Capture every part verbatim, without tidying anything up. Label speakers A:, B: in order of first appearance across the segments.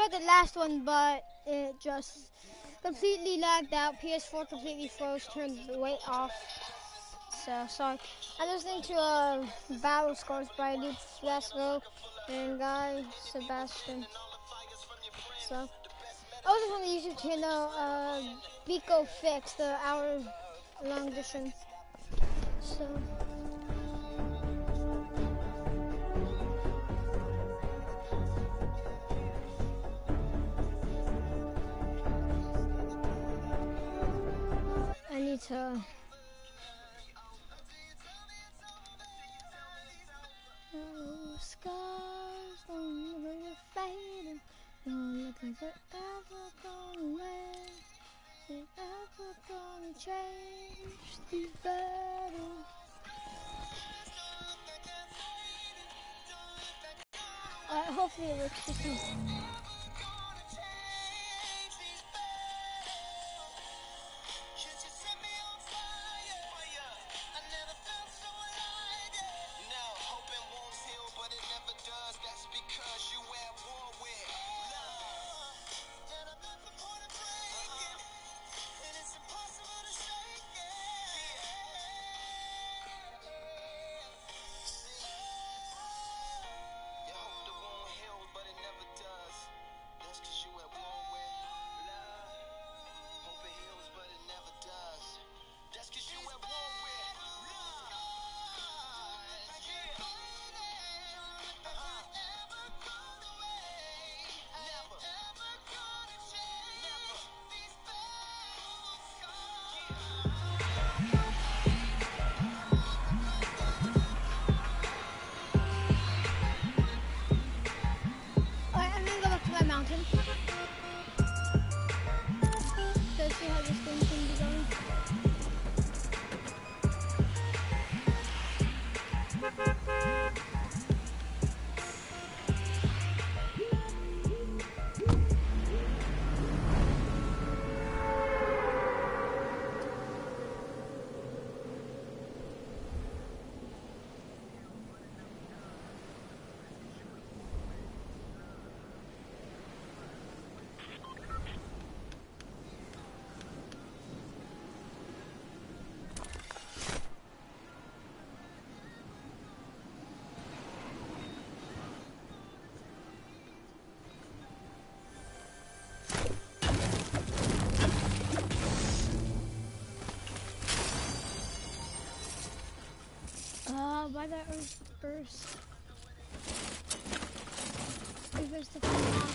A: about the last one, but it just completely lagged out. P S four completely froze, turned the weight off. So, sorry. I'm listening to uh, Battle Scars by Luke Fiasco and Guy Sebastian. So, also from the YouTube channel, uh, Vico Fix, the hour long edition. So. I need to. Oh, scars don't really fade. No looking forever gone away. It ever gonna change the battle. Alright, hopefully it works this time. Uh, why that earth burst? Because the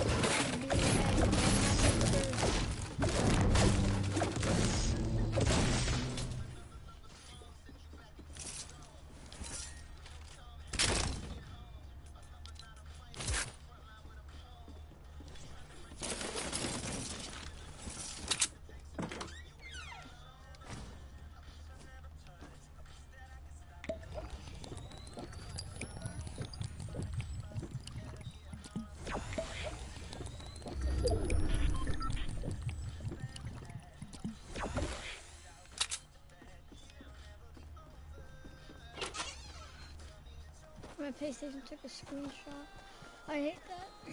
A: my PlayStation took a screenshot. I hate that.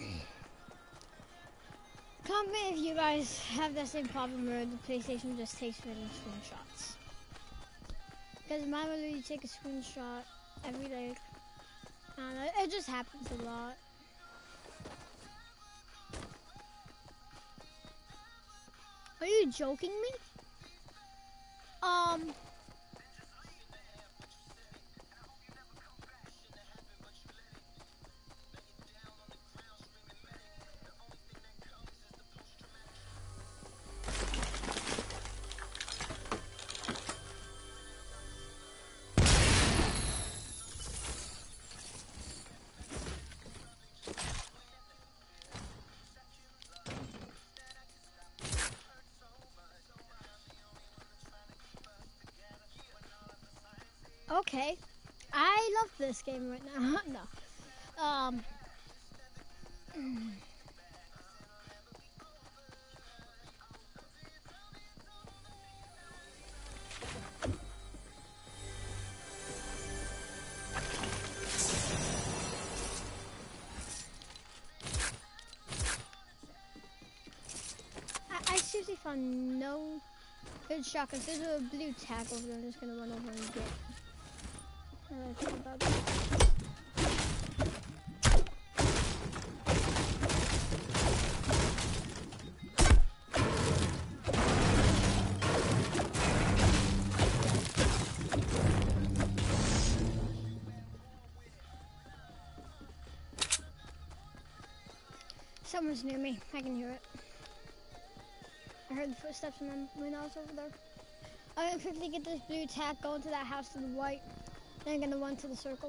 A: Comment if you guys have that same problem where the PlayStation just takes random screenshots. Because mine will literally take a screenshot every day. I don't know, it just happens a lot. Are you joking me? Um... Okay, I love this game right now. No, um, found no good shotguns. There's a blue tag over there. I'm just gonna run over and get. Now that I think about that. Someone's near me. I can hear it. I heard the footsteps when, I'm, when I was over there. I'm gonna quickly get this blue tack, go into that house to the right, then I'm gonna run to the circle.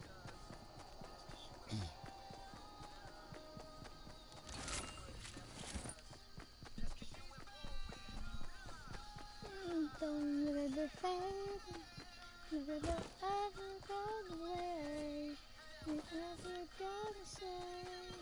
A: Don't let the fade, never go ever go away. You never gonna say.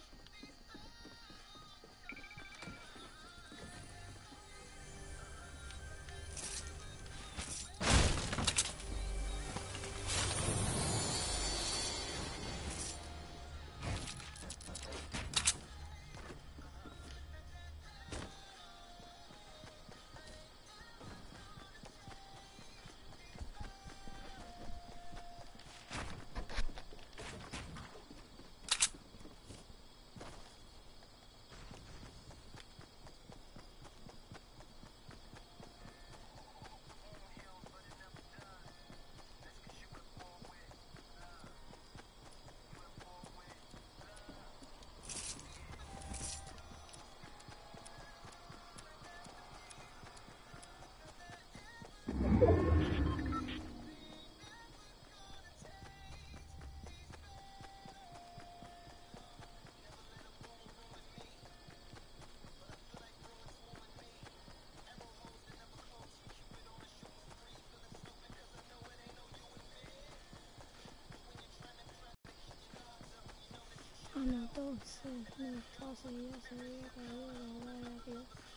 A: No, don't say no, I'll say yes, I will,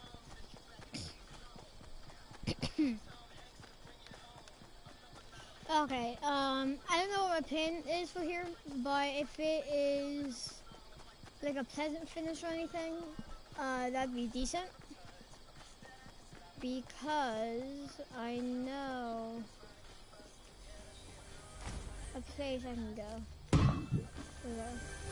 A: I will, Okay, um, I don't know what my pin is for here, but if it is like a pleasant finish or anything, uh, that'd be decent. Because I know a place I can go. Okay.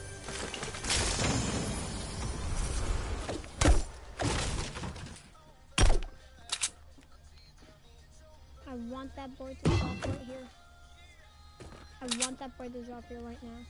A: I want that boy to drop right here. I want that boy to drop here right now.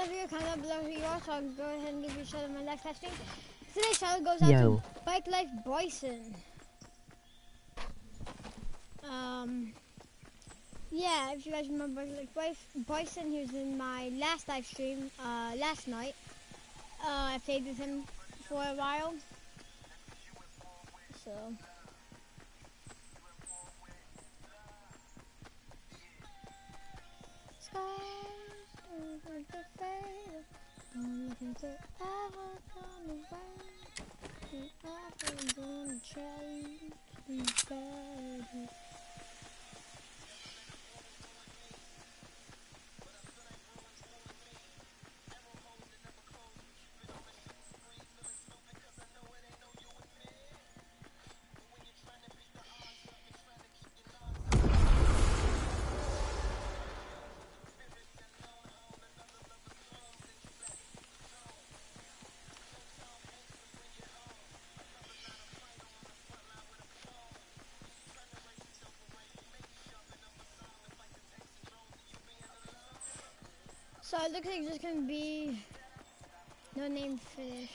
A: of you, comment down below who you are, so I'll go ahead and give you a shout out on my live casting. Today's shout out goes out
B: Yo.
A: to Bike Life Bison. Um, yeah, if you guys remember Bike Life Bison, he was in my last live stream uh, last night. Uh, I played with him for a while. So. So it looks like there's gonna be no name finish.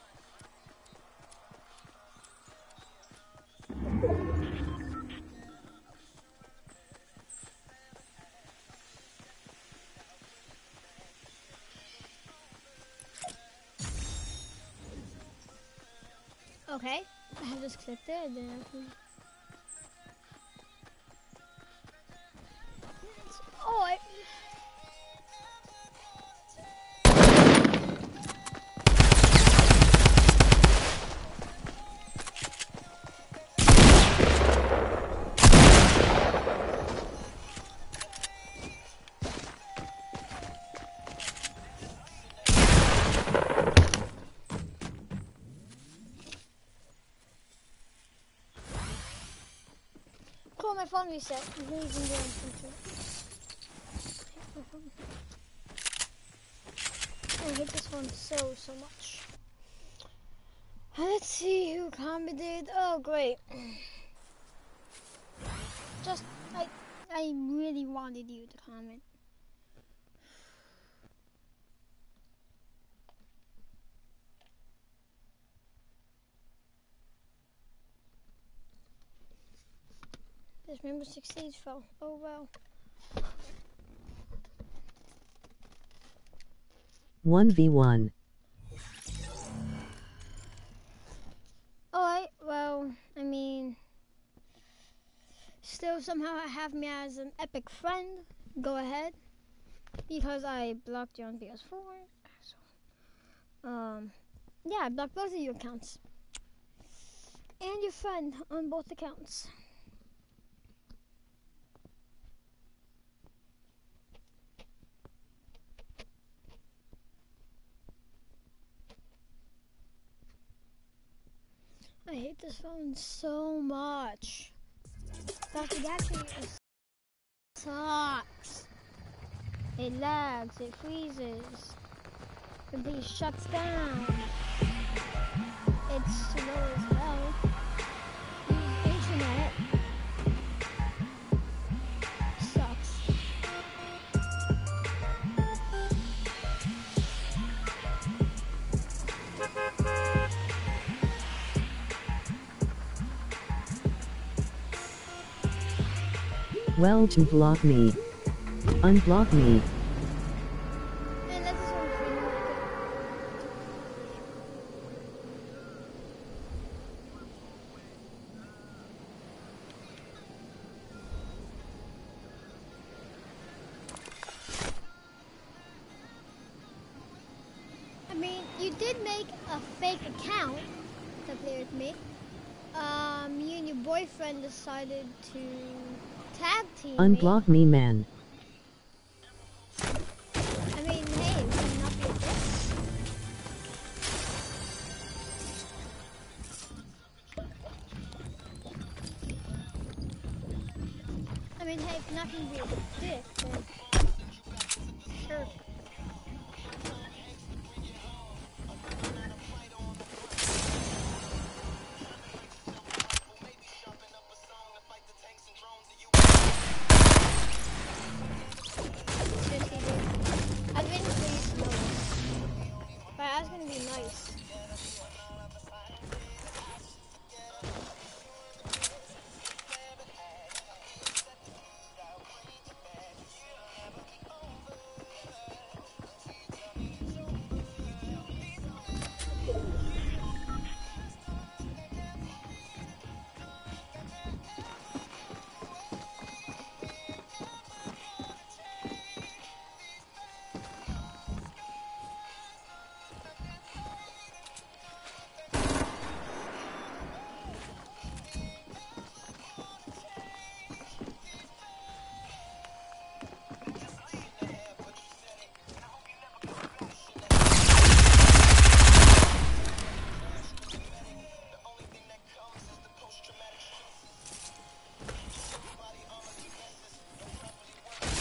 A: Okay, I just clicked it and then I can... Oh, I... Cool, my phone reset. I'm really even doing something. I hate this one so, so much. Let's see who commented. Oh, great. Just, I, I really wanted you to comment. This Rainbow Six Siege fell. Oh, well.
B: one v one.
A: Alright, well, I mean, still somehow have me as an epic friend. Go ahead. Because I blocked you on P S four. So, um, yeah, I blocked both of your accounts. And your friend on both accounts. I hate this phone so much. But it actually sucks. It lags, it freezes, completely shuts down. It's slow as hell. The internet sucks.
B: Well, to block me. Unblock me.
A: Man, that's just one free market. I mean, you did make a fake account to play with me. Um, you and your boyfriend decided to tag team
B: Unblock me, man.
A: I mean, hey, it would not be a diss. I mean, hey, it's not gonna be a dick, but sure. Seriously, dude. I've been really slow.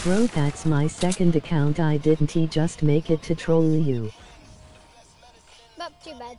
B: Bro, that's my second account. I didn't he just make it to troll you.
A: But too bad.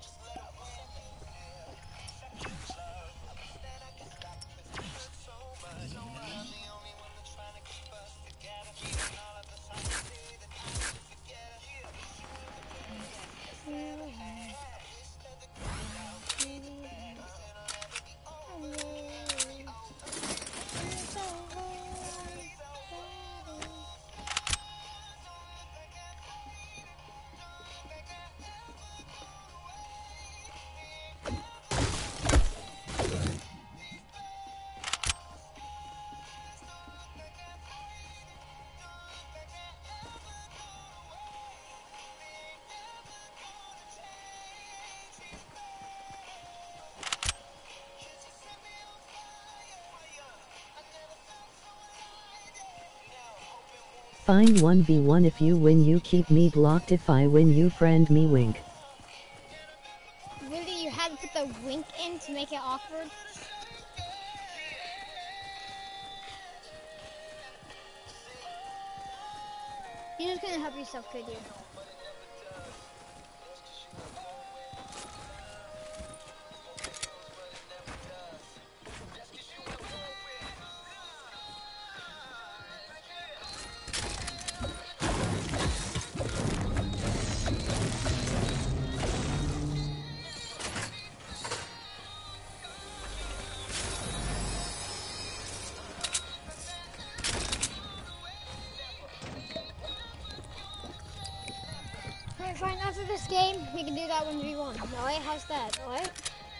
B: Fine, one v one. If you win you keep me blocked, if I win you friend me, wink.
A: Really, you had to put the wink in to make it awkward? You just couldn't help yourself, could you? Alright, fine, after this game, we can do that one v one. Alright, how's that? Alright?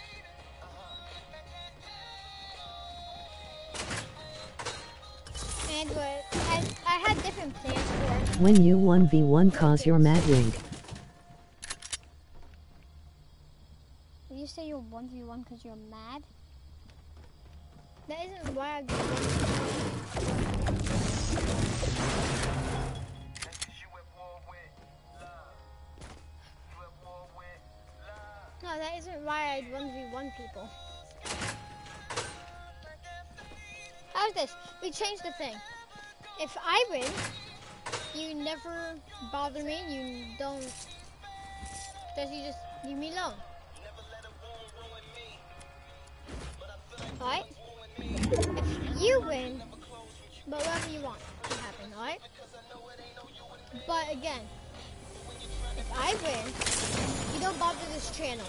A: And what? I, I had different plans for it.
B: When you one v one cause you're mad, wink.
A: Did you say you're one v one because you're mad? That isn't why I do one. No, that isn't why I'd one v one people. How's this? We changed the thing. If I win, you never bother me. You don't. Does you just leave me alone? Alright? If you win, but whatever you want can happen, alright? But again, if I win, you don't bother this channel.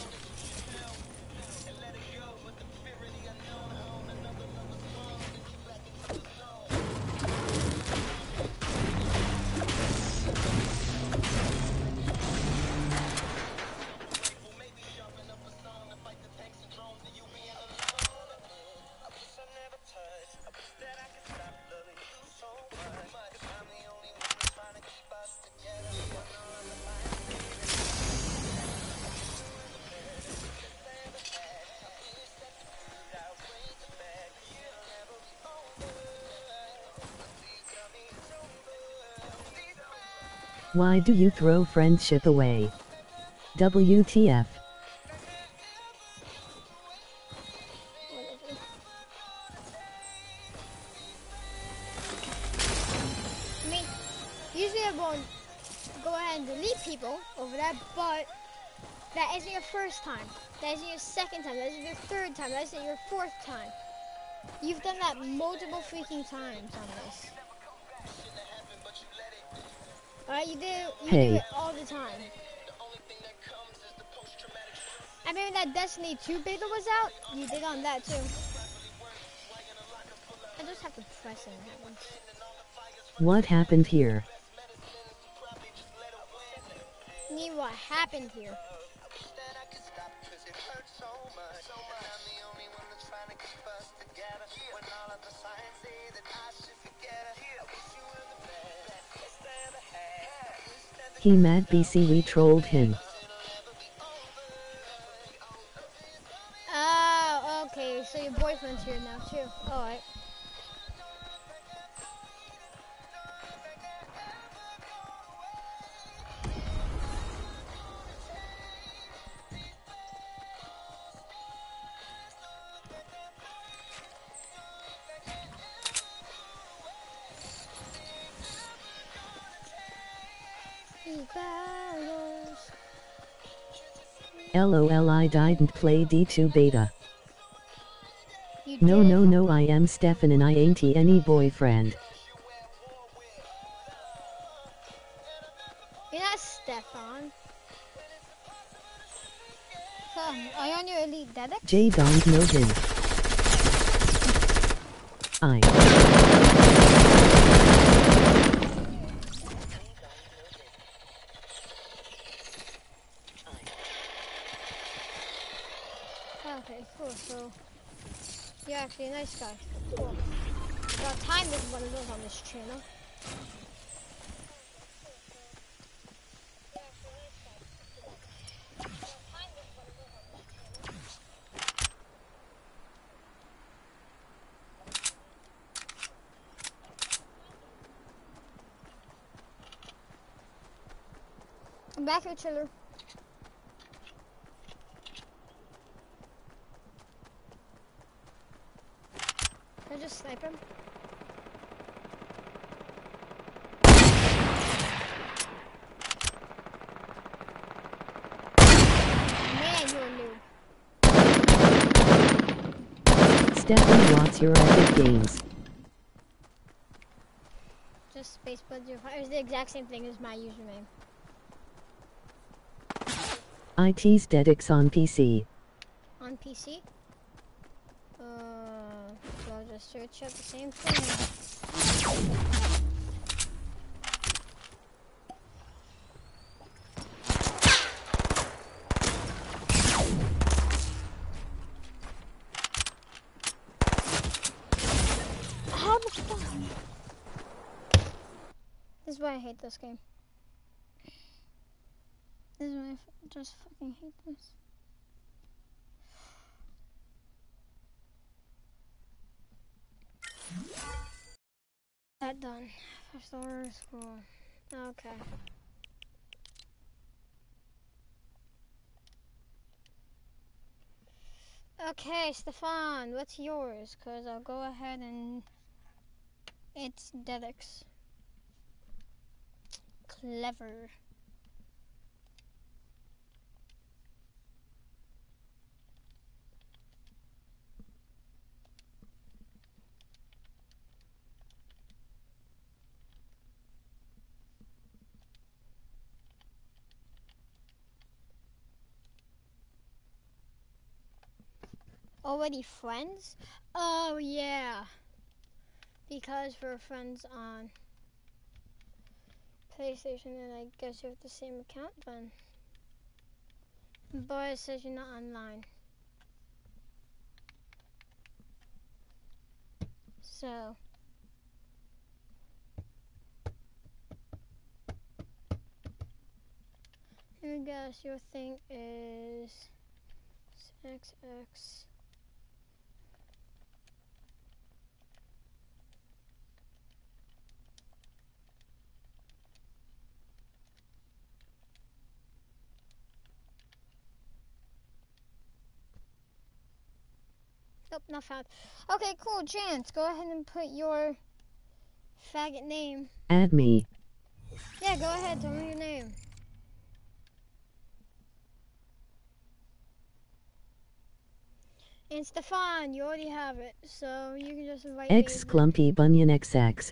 B: Why do you throw friendship away? W T F.
A: I mean, usually I won't go ahead and delete people over that, but that isn't your first time. That isn't your second time. That isn't your third time. That isn't your fourth time. You've done that multiple freaking times on this. Alright, you do, you
B: Hey.
A: do it all the time. I mean, when that Destiny two beta was out, you did on that too. I just have to press it and it happens.
B: What happened here?
A: Need what happened here?
B: He mad B C we trolled him.
A: Oh, okay, so your boyfriend's here now too. Alright. these battles.
B: LOL, I didn't play D two beta.
A: You
B: No,
A: did?
B: no, no, I am Stefan and I ain't any boyfriend.
A: You're not Stefan. Huh, are you on your elite Dedix?
B: J don't know him. I.
A: Okay, cool. So you're actually a nice guy. Cool. About time there's one of those on this channel. I'm back here, chiller. Can I just snipe him? Man, you're a noob.
B: Stefan, what's your epic games?
A: Just space buds. It's the exact same thing as my username.
B: I tease Dedix on P C.
A: On P C? Uh, so I'll just search up the same thing. How the fuck? This is why I hate this game. This is why I f just fucking hate this. That done. First order school. Okay. Okay, Stefan, what's yours? Cause I'll go ahead and it's Dedix. Clever. Already friends? Oh yeah. Because we're friends on PlayStation and I guess you have the same account then. But it says you're not online. So I guess your thing is X X. Nope, not found. Okay, cool. Chance, go ahead and put your faggot name.
B: Add me.
A: Yeah, go ahead. Tell me your name. And Stefan, you already have it, so you can just invite
B: X
A: me.
B: Clumpy Bunyan X X.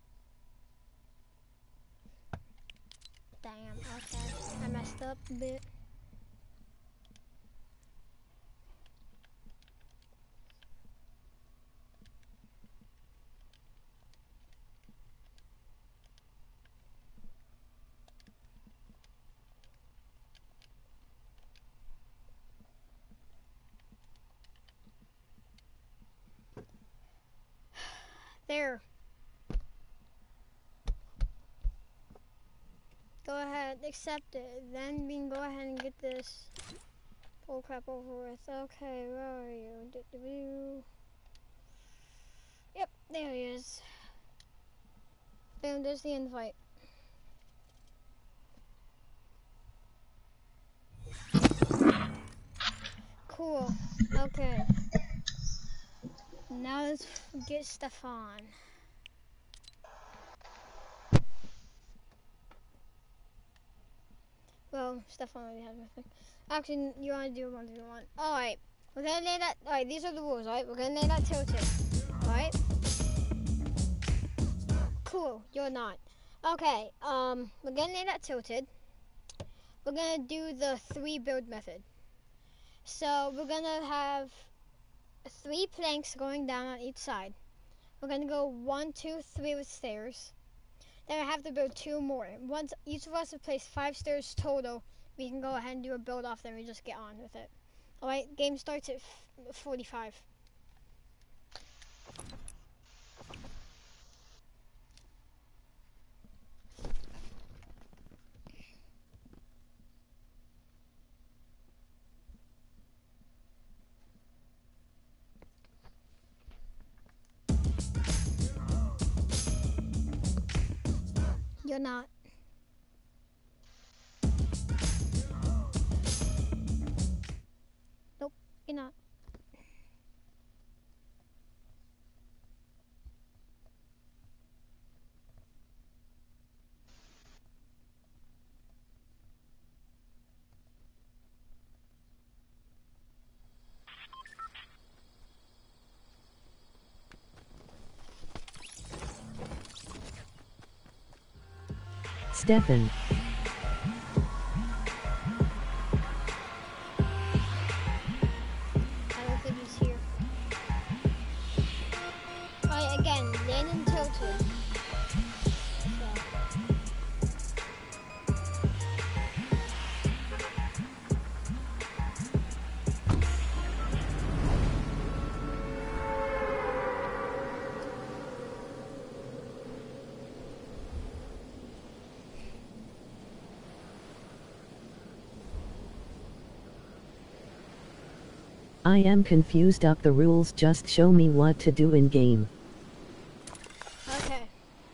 A: Damn, okay. I messed up a bit. There. Go ahead, accept it. Then we can go ahead and get this bull crap over with. Okay, where are you? Do -do -do. Yep, there he is. Boom, there's the invite. Cool. Okay. Now let's get Stefan. Well, Stefan already has my thing. Actually, you want to do one if you want. Alright. We're gonna lay that. Alright, these are the rules, alright? We're gonna lay that tilted. Alright? Cool, you're not. Okay, um, we're gonna lay that tilted. We're gonna do the three build method. So, we're gonna have three planks going down on each side. We're gonna go one, two, three with stairs. Then I have to build two more. Once each of us have placed five stairs total, we can go ahead and do a build off, then we just get on with it. Alright, game starts at forty-five. You're not. Nope, you're not.
B: Stefan.
A: I don't think he's here. Alright, again, land and tilted.
B: I am confused up the rules, just show me what to do in game.
A: Okay.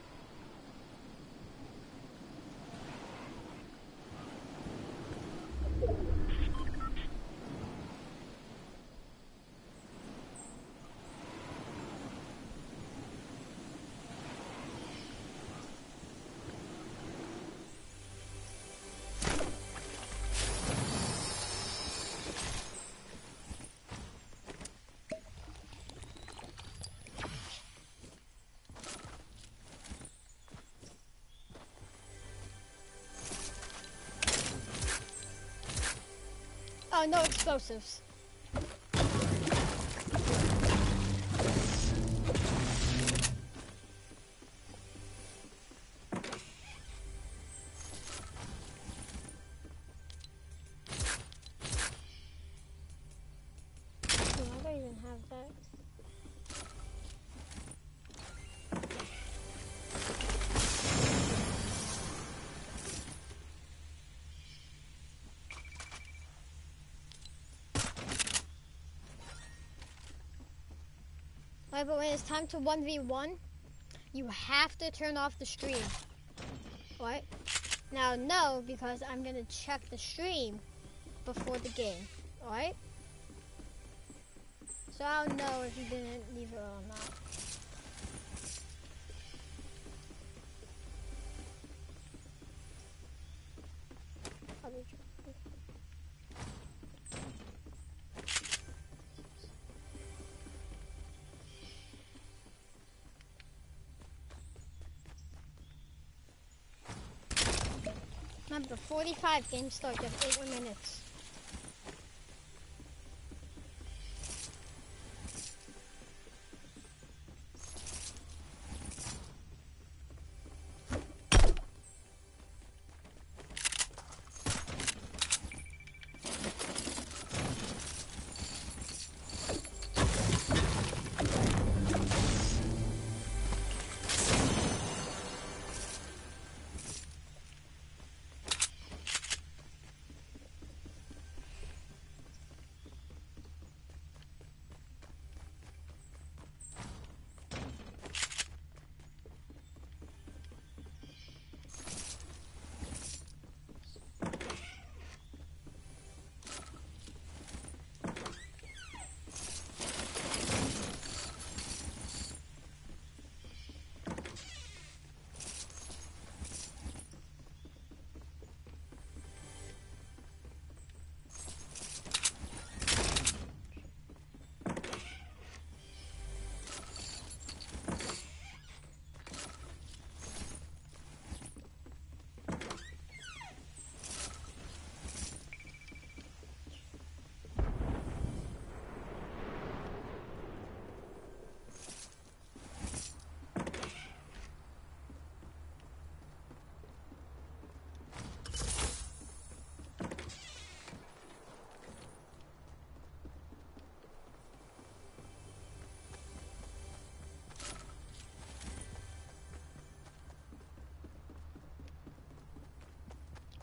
A: Oh, no explosives. Oh, I don't even have that. Right, but when it's time to one v one, you have to turn off the stream. What? Now, no, because I'm going to check the stream before the game. Alright? So I'll know if you didn't leave it or not. I'll be checking. Remember, forty-five game start, you have eight more minutes.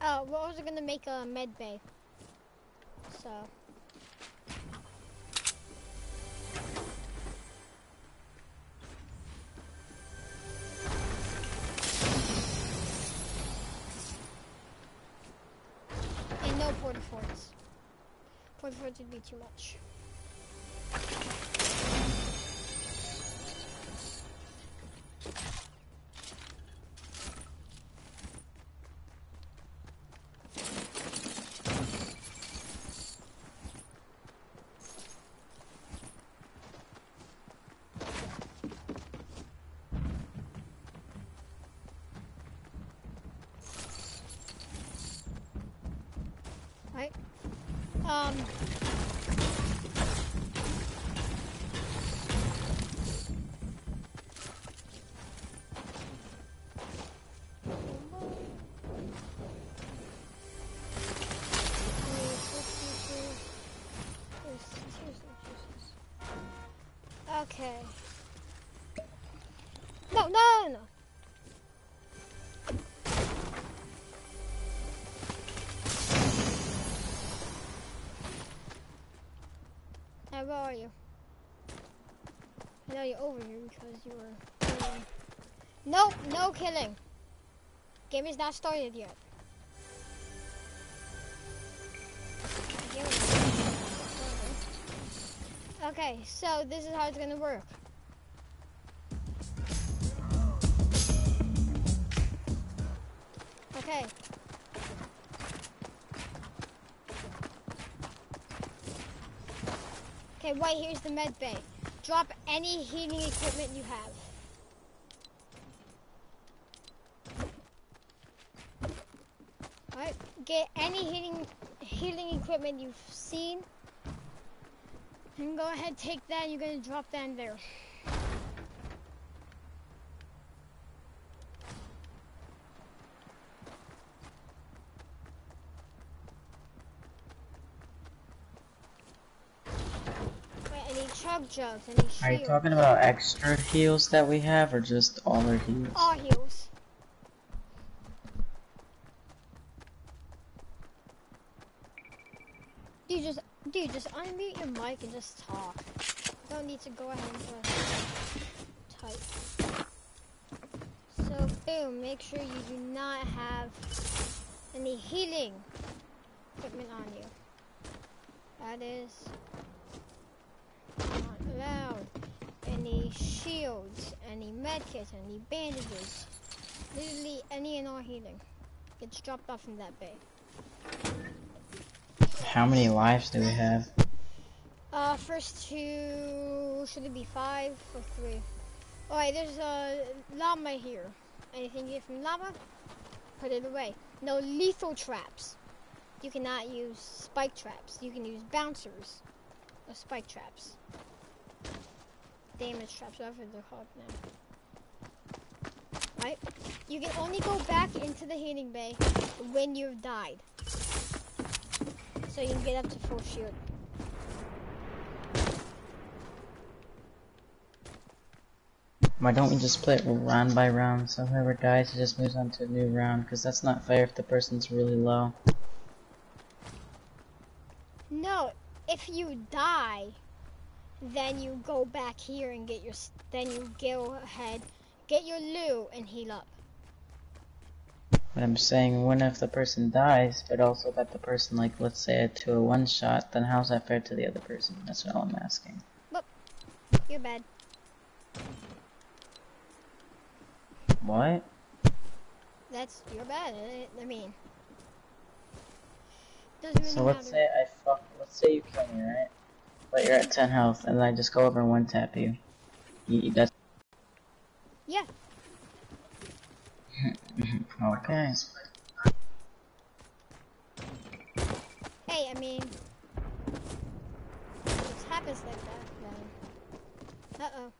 A: Oh, we're also gonna make a med bay. So. And no porta forts. Porta forts would be too much. Right? Um. Okay. No, no, no. Hey, where are you? I know you're over here because you were killing. Nope, no killing. Game is not started yet. Game is not started. Okay, so this is how it's gonna work. Okay. Okay, White, here's the med bay. Drop any heating equipment you have. Alright, get any heating healing equipment you've seen. And go ahead, take that, and you're gonna drop that in there. Chug jugs, any shields.
C: Are you talking about extra heals that we have, or just all our heals?
A: All heals. Dude, just, dude, just unmute your mic and just talk. You don't need to go ahead and just type. So, boom, make sure you do not have any healing equipment on you. That is not allowed. Any shields, any medkits, any bandages, literally any and all healing gets dropped off in that bay.
C: How many lives do we have?
A: Uh, first two, should it be five or three? Alright, there's a llama here. Anything you get from llama? Put it away. No lethal traps. You cannot use spike traps. You can use bouncers or spike traps. Damage traps, whatever they're called now. Right? You can only go back into the healing bay when you've died. So you can get up to full shield.
C: Why don't we just play it round by round, so whoever dies just moves on to a new round, because that's not fair if the person's really low.
A: No, if you die, then you go back here and get your, then you go ahead, get your loot and heal up.
C: But I'm saying, when if the person dies, but also that the person, like, let's say, to a one shot, then how's that fair to the other person? That's all I'm asking.
A: But you're bad.
C: What?
A: That's, you're bad. I mean, doesn't really
C: So let's
A: matter.
C: say I fuck, let's say you kill me, right? But you're at ten health, and then I just go over and one tap you. you that's
A: Yeah.
C: okay.
A: Hey, I mean, it happens like that, then. Uh-oh.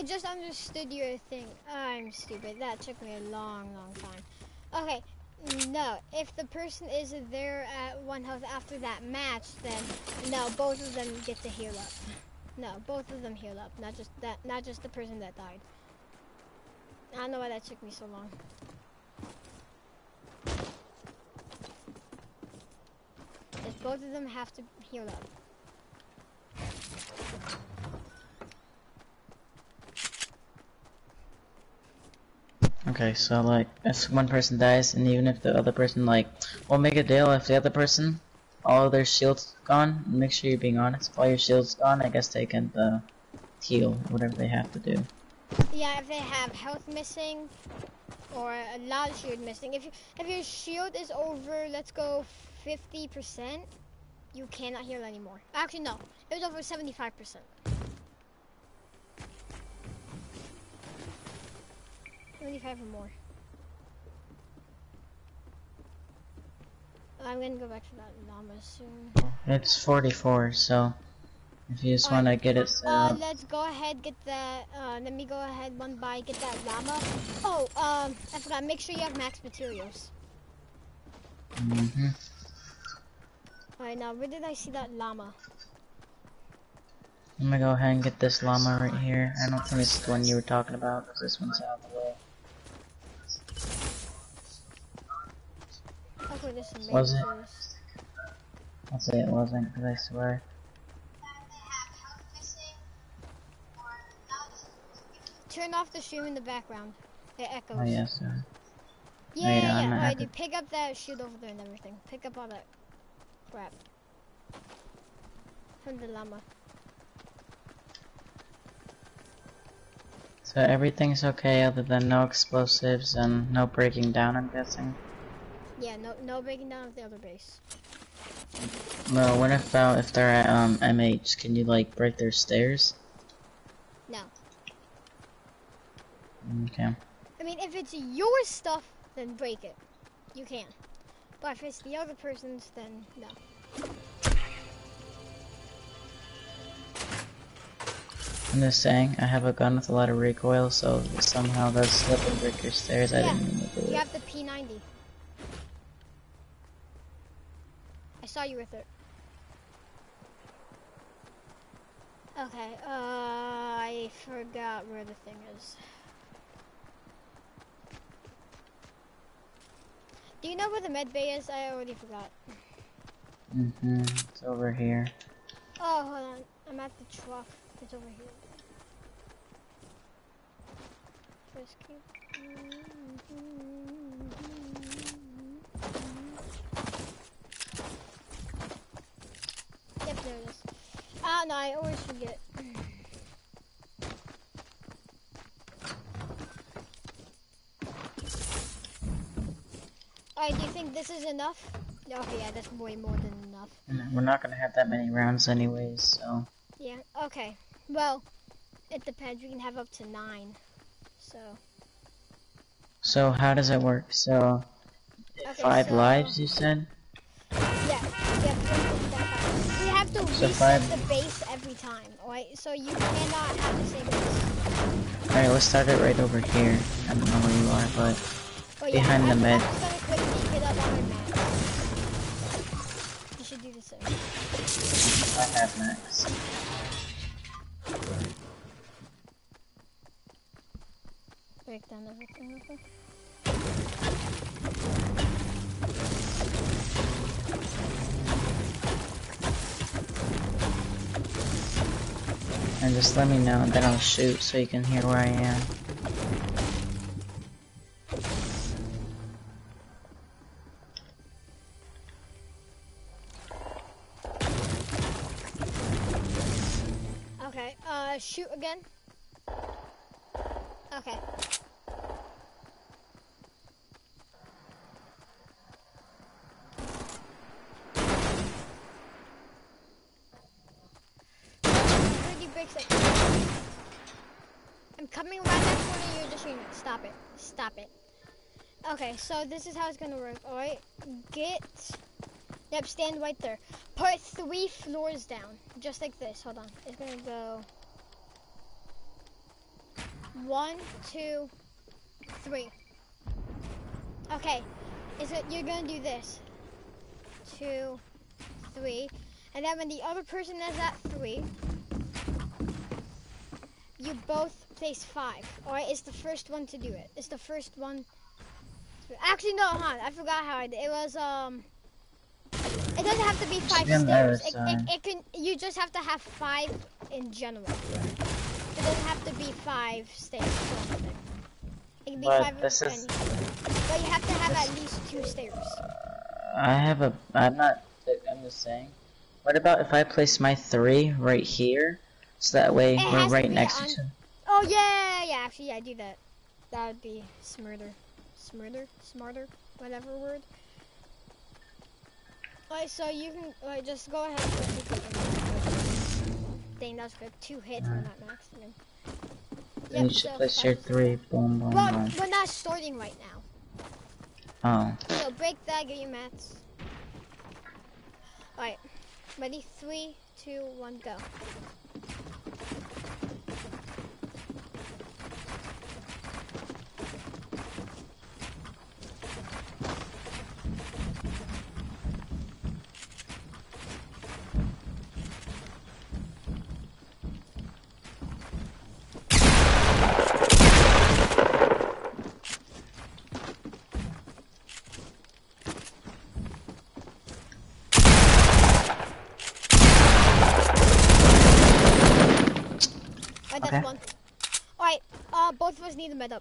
A: just understood your thing. I'm stupid. That took me a long, long time. Okay, no. If the person is there at one health after that match, then no, both of them get to heal up. No, both of them heal up. Not just that. Not just the person that died. I don't know why that took me so long. Yes, both of them have to heal up.
C: Okay, so like, if one person dies, and even if the other person, like, we'll make a deal if the other person, all of their shields gone, make sure you're being honest, if all your shields gone, I guess they can uh, heal, whatever they have to do.
A: Yeah, if they have health missing, or a lot of shield missing. If you, if your shield is over, let's go fifty percent, you cannot heal anymore. Actually, no, it was over seventy-five percent. seventy-five or more. I'm gonna go back to that llama soon.
C: It's forty-four, so if you just want to get it set
A: uh,
C: up.
A: let's go ahead, get that, uh, let me go ahead one by, get that llama. Oh, um, I forgot, make sure you have max materials.
C: Mm-hmm.
A: Alright, now, where did I see that llama?
C: I'm gonna go ahead and get this llama right here. I don't think it's the one you were talking about, because this one's out of the way.
A: Okay, this is
C: Was it?
A: mazes.
C: I'll say it wasn't, because I swear.
A: Turn off the stream in the background. It echoes.
C: Oh yes, sir.
A: Yeah,
C: Oh, yeah,
A: yeah,
C: I'm
A: yeah.
C: not
A: Alright,
C: happy.
A: dude, pick up that shield over there and everything. Pick up all that crap. From the llama.
C: So everything's okay other than no explosives and no breaking down, I'm guessing?
A: Yeah, no no breaking down of the other base.
C: Well, what about if they're at um, M H? Can you like break their stairs?
A: No.
C: Okay.
A: I mean, if it's your stuff, then break it. You can. But if it's the other person's, then no.
C: I'm just saying, I have a gun with a lot of recoil, so if it somehow does slip and break your stairs, I
A: Yeah,
C: didn't mean to do
A: you
C: it.
A: have the P ninety. I saw you with it. Okay, uh, I forgot where the thing is. Do you know where the med bay is? I already forgot.
C: Mm-hmm, it's over here.
A: Oh, hold on. I'm at the truck. It's over here. First keep. Yep, there it is. Ah, no, I always forget. Alright, do you think this is enough? Okay, yeah, that's way more than enough.
C: And we're not gonna have that many rounds anyways, so...
A: Yeah, okay. Well, it depends. We can have up to nine. So...
C: So how does it work? So...
A: Okay,
C: five
A: so-
C: lives, you said?
A: Yeah, yeah, we have to
C: So
A: reset
C: five-
A: the base every time, alright? So you cannot have the same base.
C: Alright, let's start it right over here. I don't know where you are, but...
A: But yeah,
C: Behind the
A: I'm,
C: med.
A: I'm just gonna quickly get up on my map. You should do the same.
C: I have max.
A: Break down everything real quick.
C: And just let me know, and then I'll shoot so you can hear where I am.
A: Okay, uh, shoot again. Okay. thirty bricks. I'm coming around that corner, you're just shooting it. Stop it. Stop it. Okay, so this is how it's gonna work, alright? Get... Yep, stand right there. Put three floors down, just like this. Hold on. It's gonna go... one, two, three. Okay, is it? You're gonna do this. Two, three, and then when the other person is at three, you both place five. All right, it's the first one to do it. It's the first one. To... Actually, no, hon, I forgot how I did. It was um. It doesn't have to be five
C: Be on the other
A: stairs. It, it,
C: side.
A: it can. You just have to have five in general. It doesn't have to be five stairs. Or something. It can be
C: But
A: five.
C: this is.
A: But you have to have at least two stairs.
C: I have a. I'm not. I'm just saying. What about if I place my three right here, so that way
A: It
C: we're
A: has to
C: right
A: be
C: next
A: on...
C: to each other?
A: Oh yeah, yeah. Actually, yeah, do that. That would be smarter, smarter, smarter, whatever word. Alright, so you can alright, just go ahead and put two. Dang, that was good. Two hits on that max. And then...
C: Then you should
A: so
C: place your three. Boom, boom,
A: well,
C: boom.
A: we're not starting right now.
C: Oh.
A: So break that, give you mats. Alright, ready? Three, two, one, go. Alright, that's
C: Okay.
A: one. Alright, uh, both of us need a med up.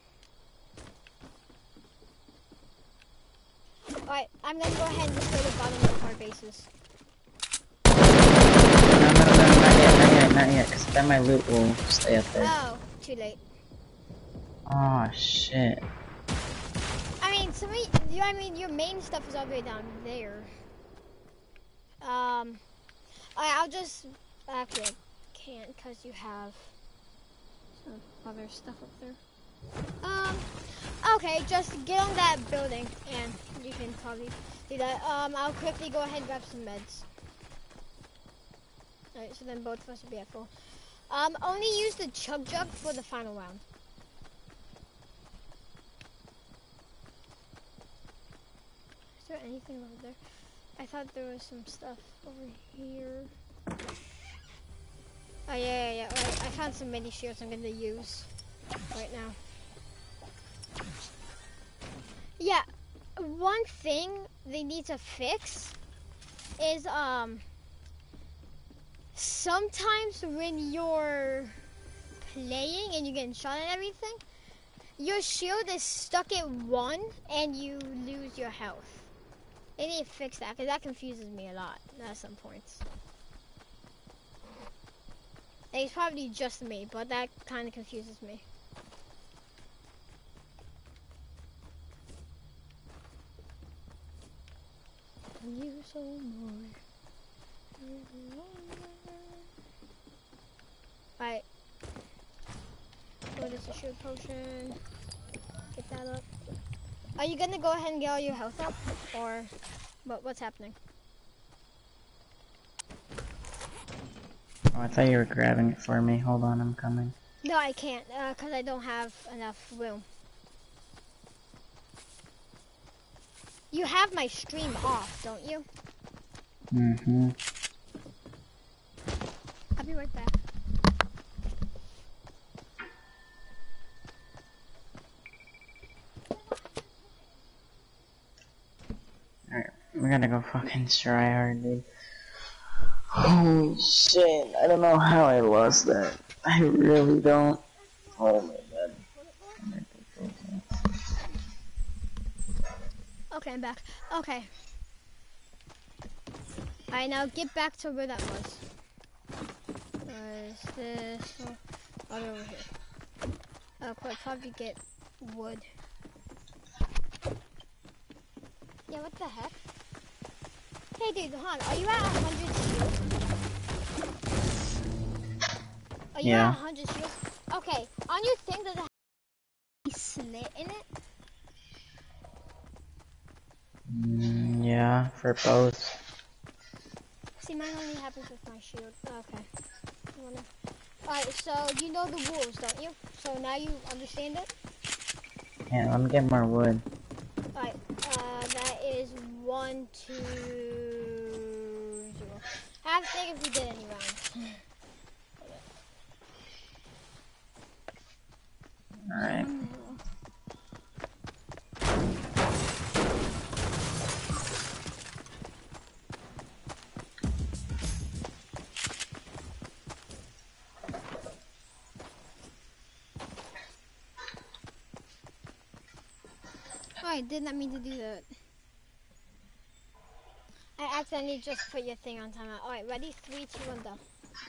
A: Alright, I'm gonna go ahead and destroy the bottom of our bases.
C: No, no, no, not yet, not yet, not yet, because then my loot will stay up there.
A: Oh, too late.
C: Oh shit.
A: I mean, some of you, I mean, your main stuff is all the way down there. Um, I, I'll just, actually, I can't because you have some other stuff up there. Um, okay, just get on that building and you can probably do that. Um, I'll quickly go ahead and grab some meds. Alright, so then both of us will be at full. Um, only use the chug jug for the final round. Is there anything over there? I thought there was some stuff over here. Oh yeah, yeah, yeah. Alright, I found some mini shields I'm gonna use right now. Yeah, one thing they need to fix is um sometimes when you're playing and you're getting shot and everything, your shield is stuck at one and you lose your health. They need to fix that because that confuses me a lot at some points. And it's probably just me, but that kind of confuses me. You so more. Alright. What is a shield potion? Get that up. Are you gonna go ahead and get all your health up? Or what, what's happening?
C: Oh, I thought you were grabbing it for me. Hold on, I'm coming.
A: No, I can't, uh, cause I don't have enough room. You have my stream off, don't you?
C: Mm-hmm.
A: I'll be right back.
C: Alright, we're gonna go fucking try hard, dude. Holy shit, I don't know how I lost that. I really don't. Oh my god.
A: Okay, I'm back. Okay. Alright, now get back to where that was. Was this? Oh, oh, they're over here. Oh, quick, probably get wood. Yeah, what the heck? Hey, dude, hon, are you at one hundred shields? Are you
C: Yeah.
A: at one hundred shields? Okay, on your thing, does it have a slit in it?
C: Mm, yeah, for both.
A: See, mine only happens with my shield. Okay. You wanna... Alright, so you know the rules, don't you? So now you understand it?
C: Yeah, let me get more wood.
A: Alright, uh, that is one, two, zero. I have to think if we did any rounds.
C: Alright.
A: I did not mean to do that. I accidentally just put your thing on timeout. Alright, ready? Three, two, one, go.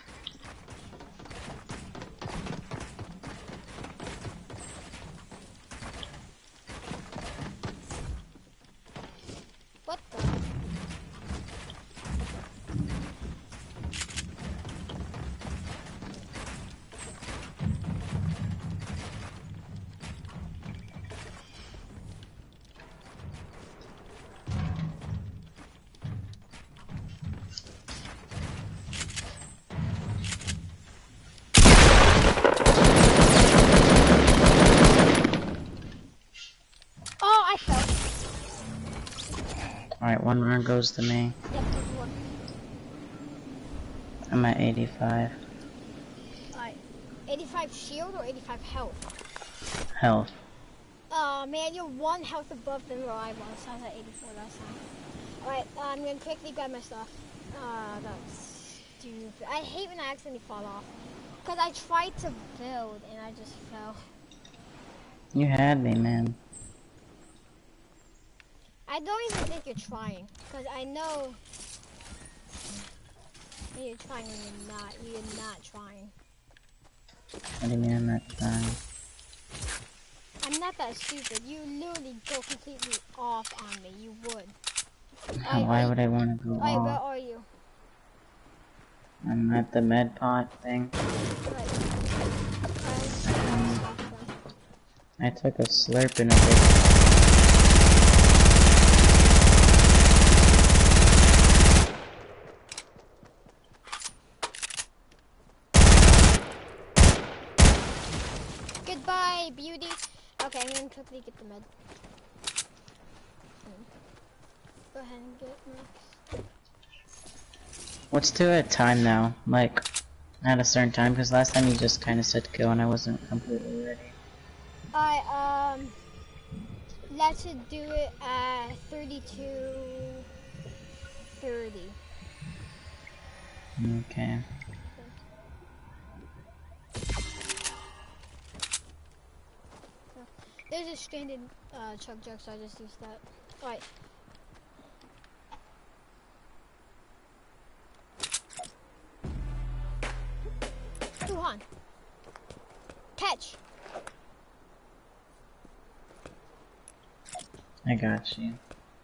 A: What the? Oh, I fell.
C: Alright, one round goes to me.
A: Yep, there's one.
C: I'm at eighty-five.
A: Alright. eighty-five shield or eighty-five health?
C: Health.
A: Oh man, you're one health above than where I was. I was at eighty-four last time. Alright, uh, I'm gonna quickly grab my stuff. Ah, uh, that's stupid. I hate when I accidentally fall off. Because I tried to build and I just fell.
C: You had me, man.
A: I don't even think you're trying. Because I know when you're trying when you're not. You're not trying.
C: What do you mean I'm not trying?
A: I'm not that stupid. You literally go completely off on me. You would.
C: Right, why would I want to go
A: Alright, where
C: off?
A: are you?
C: I'm at the med pot thing.
A: Right.
C: Um, I took a slurp in a bit.
A: Goodbye, beauty. Okay, I'm gonna quickly get the med. Go ahead and get next.
C: What's to a time now? Like, at a certain time? Because last time you just kind of said go and I wasn't completely ready.
A: Alright, um, let's do it at thirty-two thirty.
C: Okay.
A: There's a stranded uh, chug jug, so I just used that. Alright. Wuhan. Catch.
C: I got you.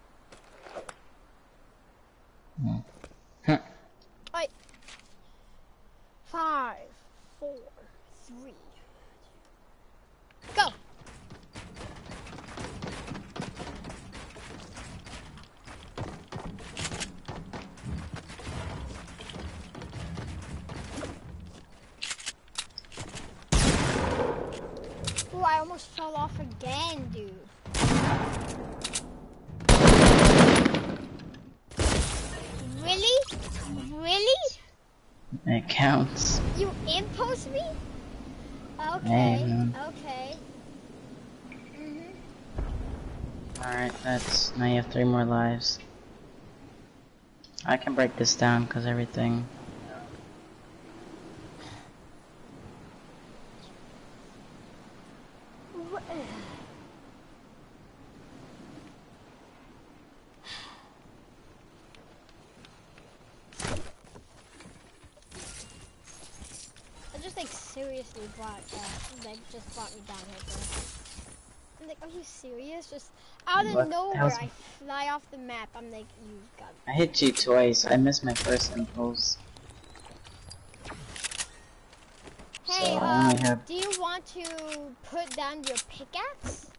C: Hmm. Huh.
A: Alright. Five, four, three. Go. Ooh, I almost fell off again, dude. Really? Really?
C: It counts.
A: You impost me? Okay,
C: Hey, man.
A: okay. Mhm.
C: Alright, that's... now you have three more lives. I can break this down because everything...
A: What? I just like seriously brought that, like just brought me down here, bro. I'm like, are you serious? Just out of
C: What?
A: nowhere,
C: How's-
A: I fly off the map. I'm like, you got
C: I hit you twice. I missed my first impulse.
A: Hey,
C: So I only
A: um,
C: have...
A: do you want to put down your pickaxe?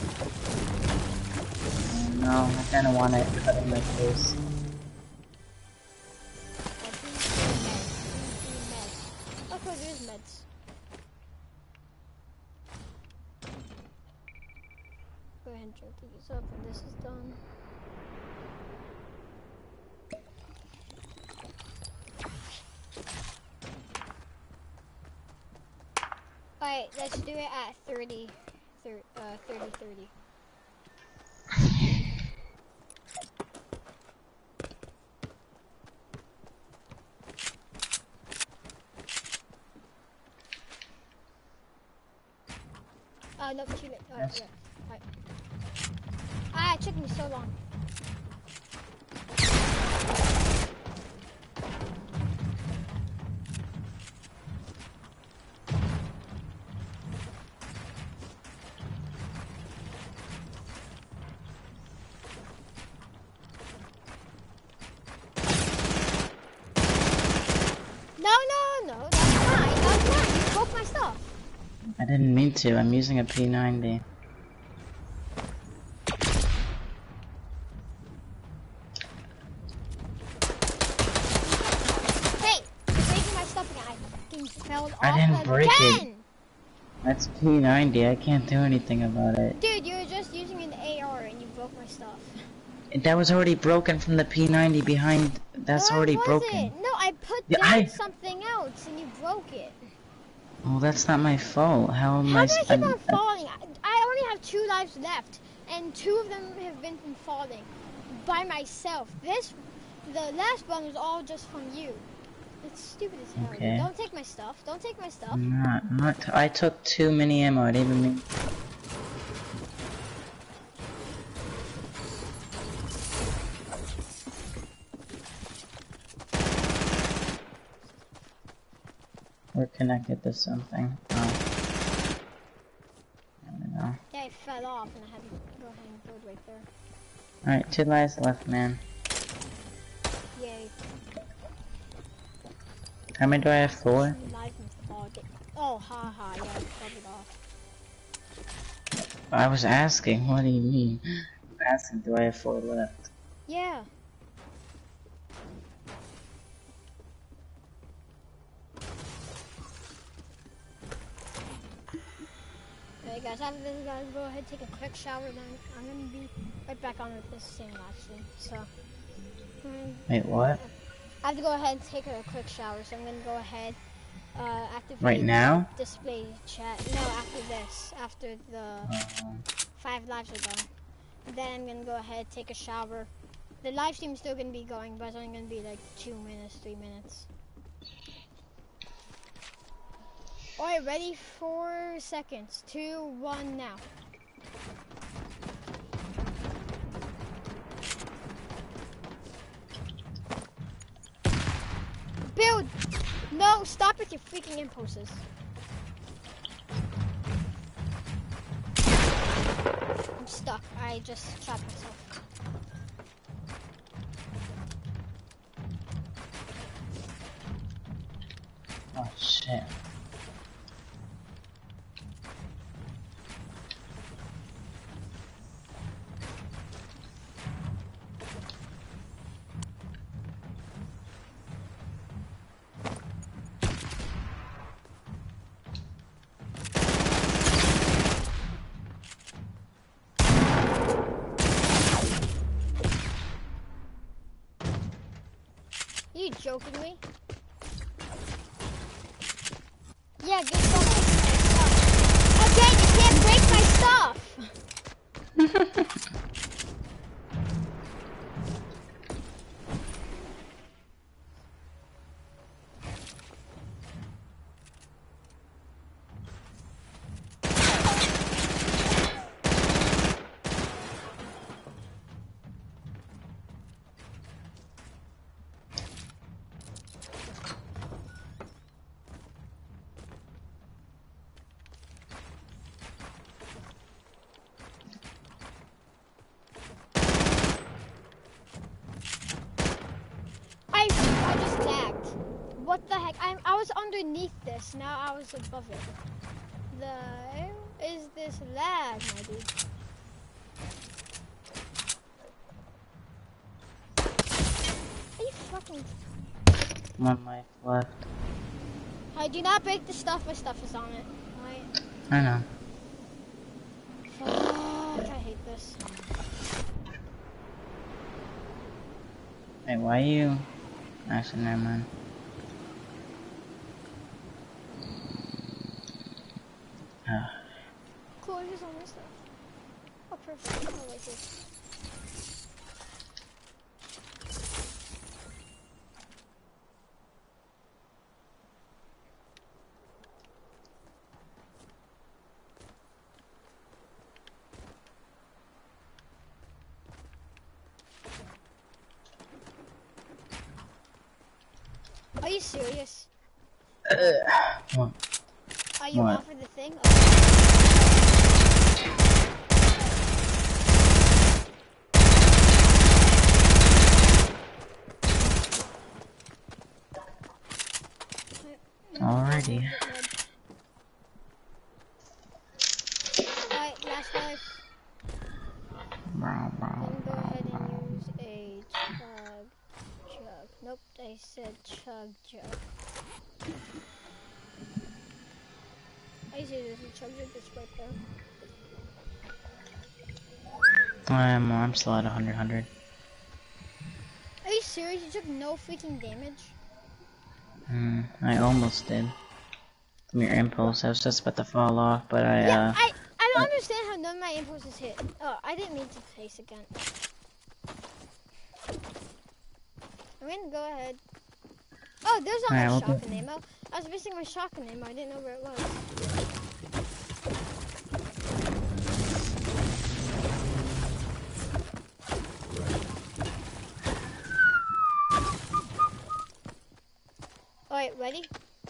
C: No, I kind of want it cut in my face.
A: Or please do meds. Please do meds. Of course, there's meds. go ahead and drink these up when this is done. Alright, let's do it at thirty, thirty, uh, thirty, thirty. Uh, no, too late. Alright, yeah. Alright. Ah, it took me so long. No, no, no, that's mine. That's mine. You broke my stuff.
C: I didn't mean to. I'm using a P ninety.
A: Hey, you're breaking my stuff again. I fucking fell off
C: I didn't break
A: again.
C: it. That's P ninety. I can't do anything about it.
A: Dude, you were just using an A R and you broke my stuff.
C: That was already broken from the P ninety behind. That's
A: Or
C: already
A: was
C: broken.
A: It? No, I put
C: Yeah,
A: down
C: I-
A: something else and you broke it.
C: Oh, that's not my fault. How am
A: How
C: I?
A: did I keep
C: I'm-
A: on falling? I, I only have two lives left, and two of them have been from falling by myself. This, the last one was all just from you. It's stupid as hell.
C: Okay.
A: Don't take my stuff. Don't take my stuff.
C: I'm not. I'm not. T I took too many ammo. I didn't even mean. We're connected to something. Oh. I don't know.
A: Yeah, it fell off, and I had to go ahead and build right there.
C: Alright, two lives left, man.
A: Yay.
C: How many do I have? Four?
A: Two lives and fall. Oh, ha ha. Yeah, I fell it off.
C: I was asking. What do you mean? I'm asking. Do I have four left?
A: Yeah. Okay, guys, after this, guys, go ahead take a quick shower. Then I'm gonna be right back on with this same live stream. So, um,
C: Wait, what?
A: I have to go ahead and take a quick shower. So I'm gonna go ahead, uh, activate
C: Right now?
A: display chat. No, after this, after the
C: Uh,
A: five lives are done. Then I'm gonna go ahead take a shower. The live stream is still gonna be going, but it's only gonna be like two minutes, three minutes. Alright, ready? Four seconds. Two, one, now. Build! No, stop with your freaking impulses. I'm stuck. I just shot myself.
C: oh shit.
A: Are you joking me? Yeah, good stuff. Again, you can't break my stuff! I, I just lagged. What the heck? I'm, I was underneath this, now I was above it. The hell is this lag, my dude? Are you fucking...
C: One life left.
A: I do not break the stuff, my stuff is on it. Right?
C: I know.
A: Fuck, I hate yes.
C: Hey, why you? Actually, never mind. Uh,
A: Cool, here's all my stuff. Oh, perfect. I like this. Are you serious?
C: uh, what?
A: Are you
C: What?
A: offered the thing? Oh.
C: Alrighty.
A: Alright, last life.
C: Brow, brow,
A: Then go
C: brow,
A: ahead and
C: brow.
A: use a chug jug. Nope, I said chug jug. I see there's a chug jug that's right there.
C: I'm, I'm still at one hundred, one hundred.
A: Are you serious? You took no freaking damage?
C: Hmm, I almost did. From your impulse, I was just about to fall off, but I,
A: Yeah,
C: uh...
A: I, I don't
C: uh,
A: understand how none of my impulses hit. Oh, I didn't mean to place again. I'm gonna go ahead. Oh, there's all my
C: Alright, we'll
A: shotgun
C: do...
A: ammo. I was missing my shotgun ammo. I didn't know where it was. Alright, ready?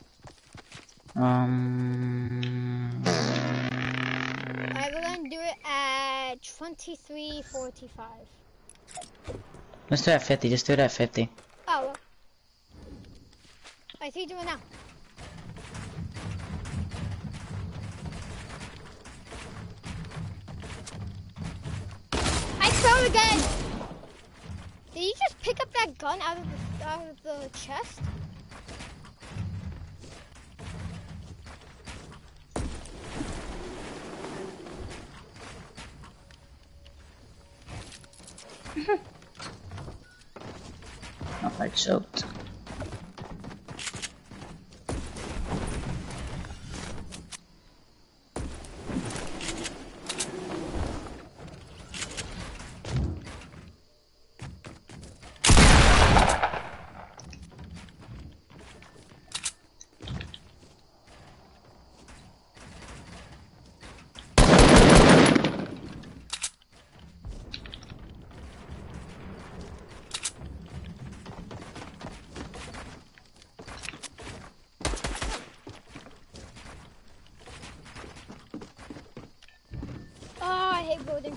C: Um...
A: Alright, we're gonna do it at twenty-three forty-five.
C: Let's do it at fifty, just do it at fifty.
A: Oh, well. Alright, three, do it now. I throw it again! Did you just pick up that gun out of the, out of the chest?
C: Oh, I choked.
A: Oh, I hate building.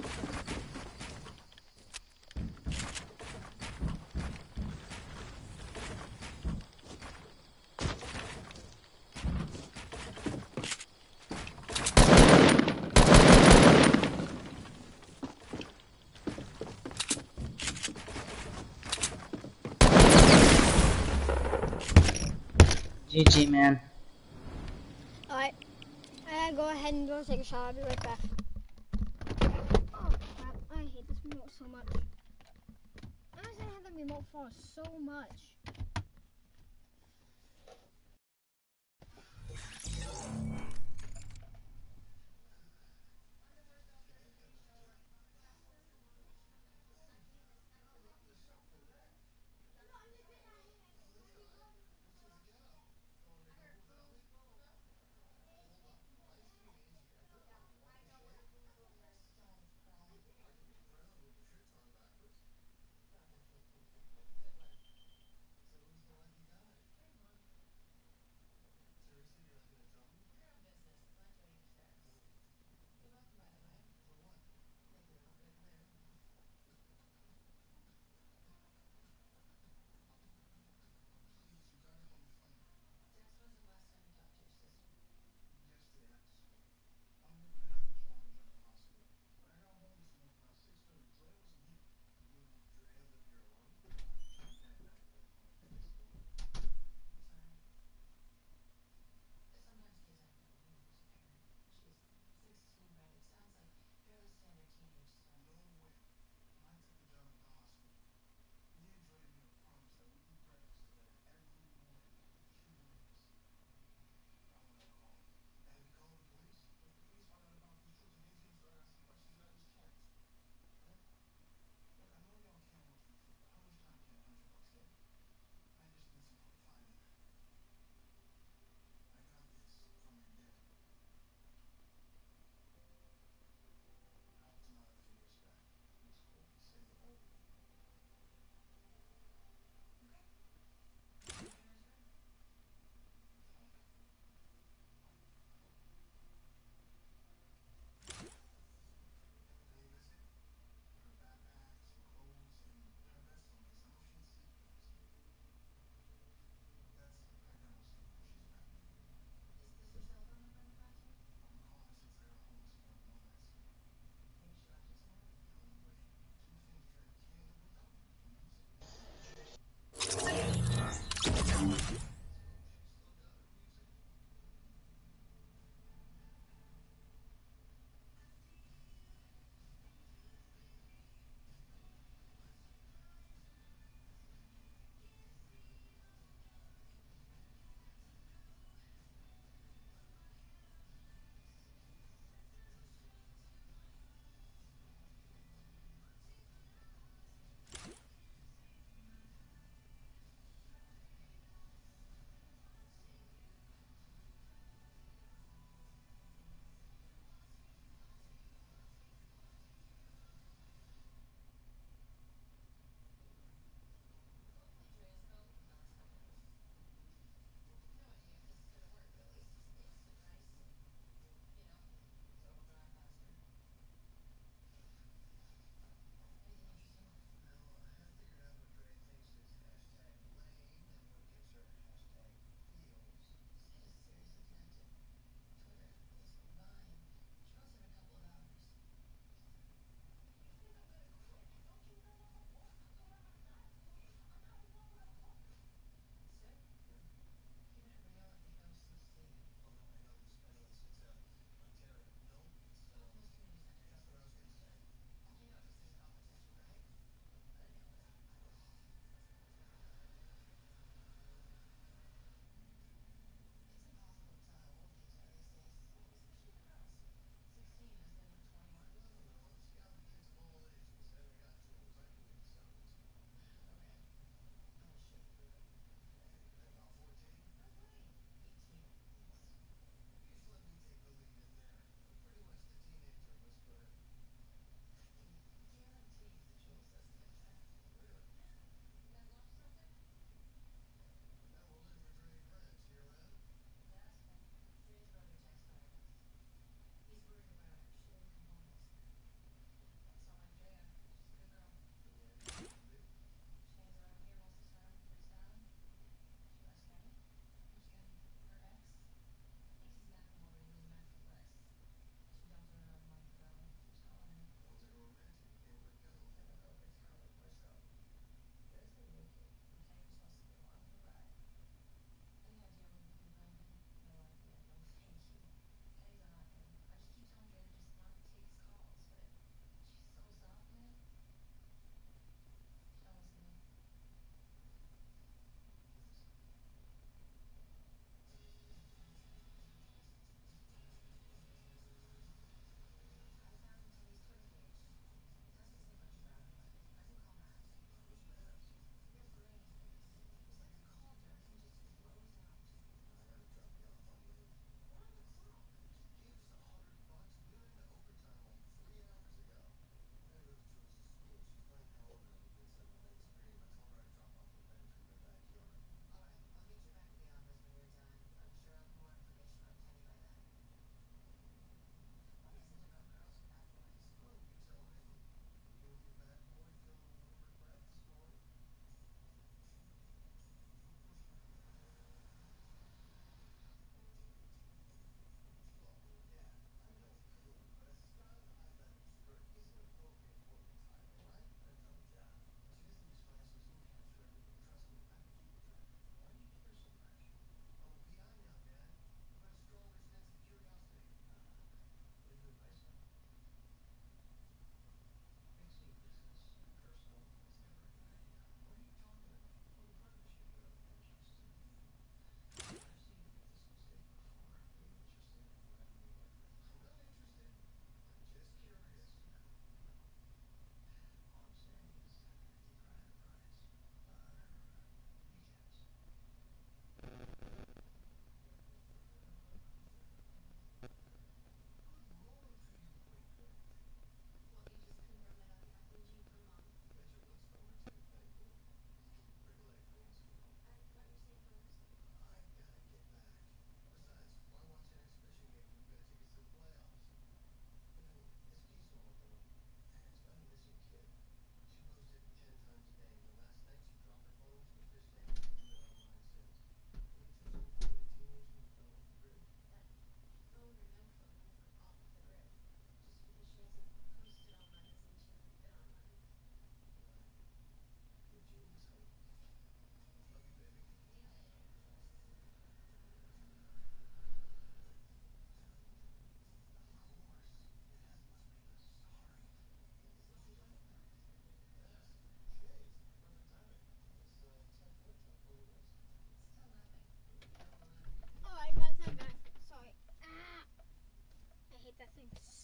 C: G G, man.
A: Alright, I gotta go ahead and go take a shower. I'll be right back. Oh crap, I hate this remote so much. Honestly, I hate the remote for so much.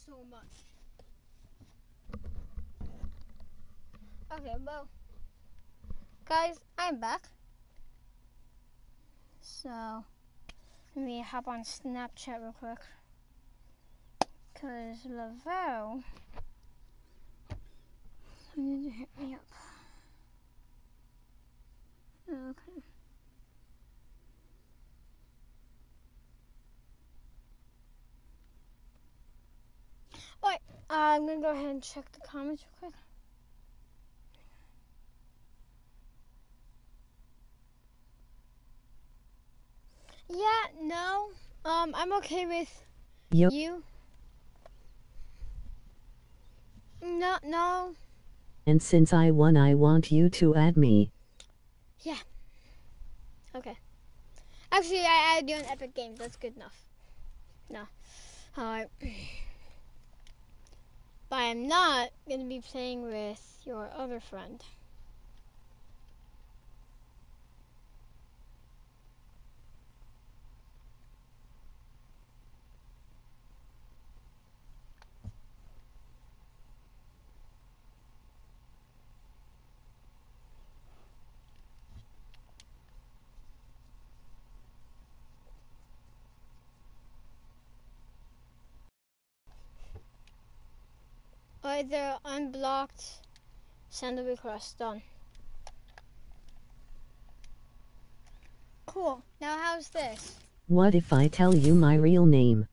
A: so much. Okay, well, guys, I'm back. So, let me hop on Snapchat real quick. Because Lavelle need to hit me up. Okay. Alright, uh, I'm gonna go ahead and check the comments real quick. Yeah, no. Um, I'm okay with
B: Yo.
A: you. No, no.
B: And since I won, I want you to add me.
A: Yeah. Okay. Actually, I added you on Epic Games. That's good enough. No. Alright. But I'm not gonna be playing with your other friend. Either unblocked, send a request, done. Cool. Now how's this?
B: What if I tell you my real name?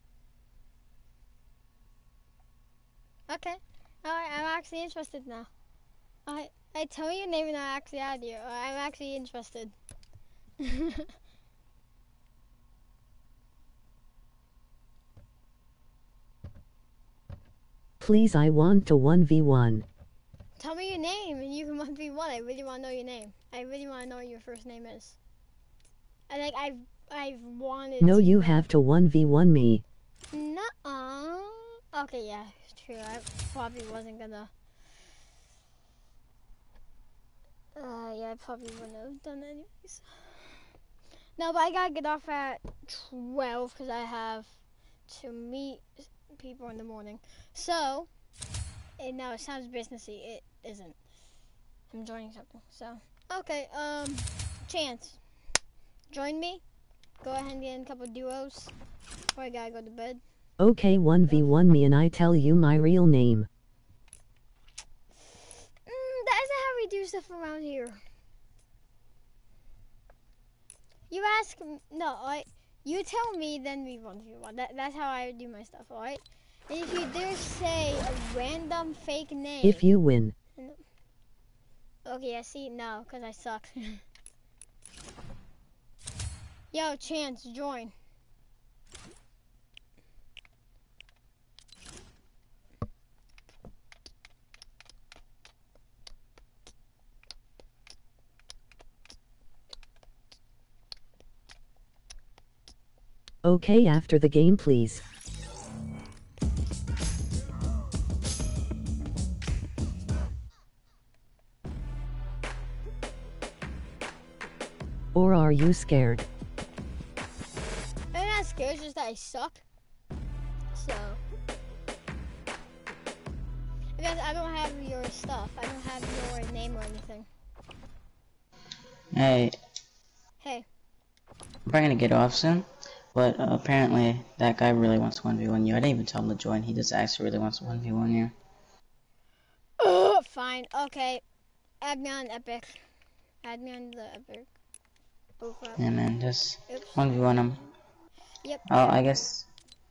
A: Okay. Alright, I'm actually interested now. I I tell you your name and I actually add you. I'm actually interested.
B: Please, I want to one v one.
A: Tell me your name and you can one v one. I really want to know your name. I really want to know what your first name is. I like I've I've wanted
B: No,
A: to
B: you
A: know.
B: have to one v one me.
A: Nuh-uh. Okay, yeah, true. I probably wasn't gonna. Uh, yeah, I probably wouldn't have done it anyways. No, but I gotta get off at twelve because I have to meet people in the morning. So, and now it sounds businessy. It isn't. I'm joining something. So, okay. Um, Chance, join me. Go ahead and get in a couple duos before I gotta go to bed.
B: Okay, one v one me and I tell you my real name.
A: Mm, that isn't how we do stuff around here. You ask, no, alright? You tell me, then we one v one. That, that's how I do my stuff, alright? And if you dare say a random fake name.
B: If you win.
A: Okay, I see, no, because I suck. Yo, Chance, join.
B: Okay, after the game, please. Or are you scared?
A: I'm not scared, it's just that I suck. So. Because I don't have your stuff. I don't have your name or anything.
C: Hey,
A: Hey.
C: I'm probably gonna get off soon, but uh, apparently that guy really wants to one v one you. I didn't even tell him to join, he just actually really wants to one v one you.
A: Oh, fine, okay. Add me on Epic. Add me on the Epic. Oh crap.
C: Yeah man, just
A: Oops.
C: one v one him.
A: Yep.
C: Oh,
A: Yeah.
C: I guess.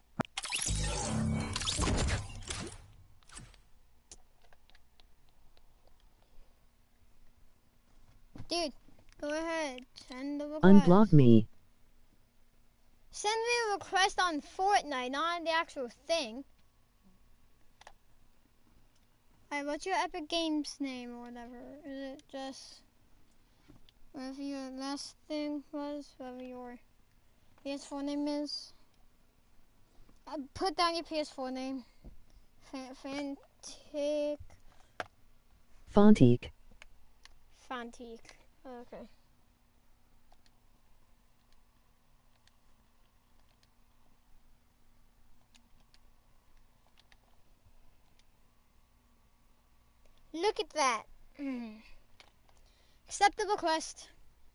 A: Dude, go ahead. Send the request.
B: Unblock me.
A: Send me a request on Fortnite, not on the actual thing. Alright, what's your Epic Games name or whatever? Is it just whatever your last thing was? Whatever your P S four name is? Uh, put down your P S four name. Fan Fantic.
B: Fontique.
A: Fantique. Okay. look at that. Mm. Accept the request.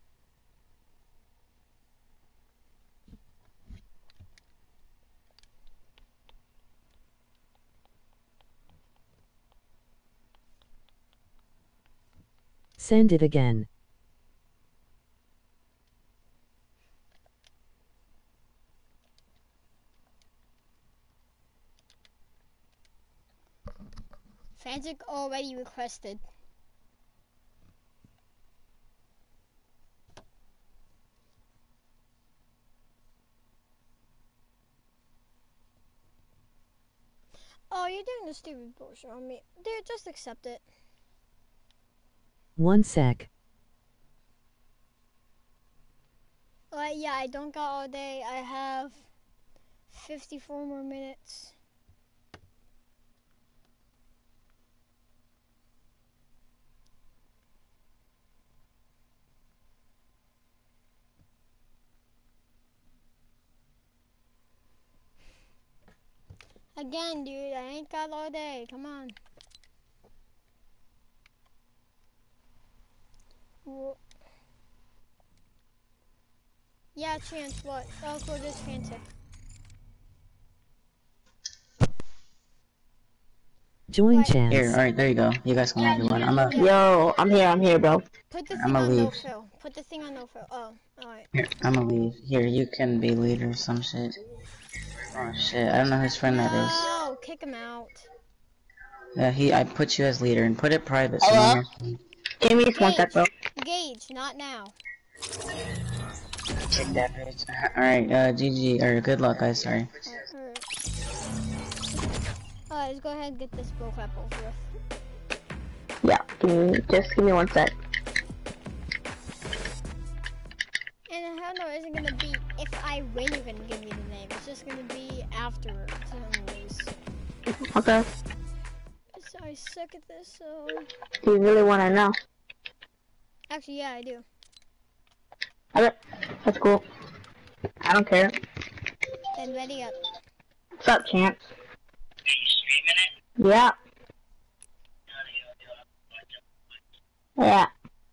B: Send it again.
A: Frantic already requested. Oh, you're doing the stupid bullshit on me. Dude, just accept it.
B: One sec.
A: Uh, yeah, I don't got all day. I have fifty-four more minutes. Again, dude, I ain't got all day. Come on. Wh- Yeah, chance what? Oh, cool, just chance it.
B: Join
A: Right.
C: Here,
B: chance.
C: alright, there you go. You guys can
A: Yeah,
C: have one.
A: dude,
C: I'm a,
A: yeah.
D: Yo, I'm here, I'm here, bro.
A: Put the
C: I'm
A: thing
C: gonna
A: on no
C: leave.
A: fill. Put the thing on no fill. Oh, alright.
C: Here, I'm gonna leave. Here, you can be leader or some shit. Oh shit, I don't know whose friend that is.
A: No, kick him out.
C: Yeah, he, I put you as leader and put it private so no
D: Hello?
C: one else
D: Give me one sec, bro.
A: Gage, not now.
C: can check that page. Alright, uh, G G, or good luck, guys, sorry.
A: Alright, alright. Alright, let's go ahead and get this bull crap over with.
D: Yeah, give me, just give me one sec.
A: And hell no, it isn't gonna be if I win you're gonna give me the name. It's just gonna be afterwards anyways.
D: Okay.
A: So I suck at this, so...
D: Do you really want to know?
A: Actually, yeah, I do.
D: Okay, that's cool. I don't care.
A: Then ready up.
D: What's up, Chance? Yeah. Yeah.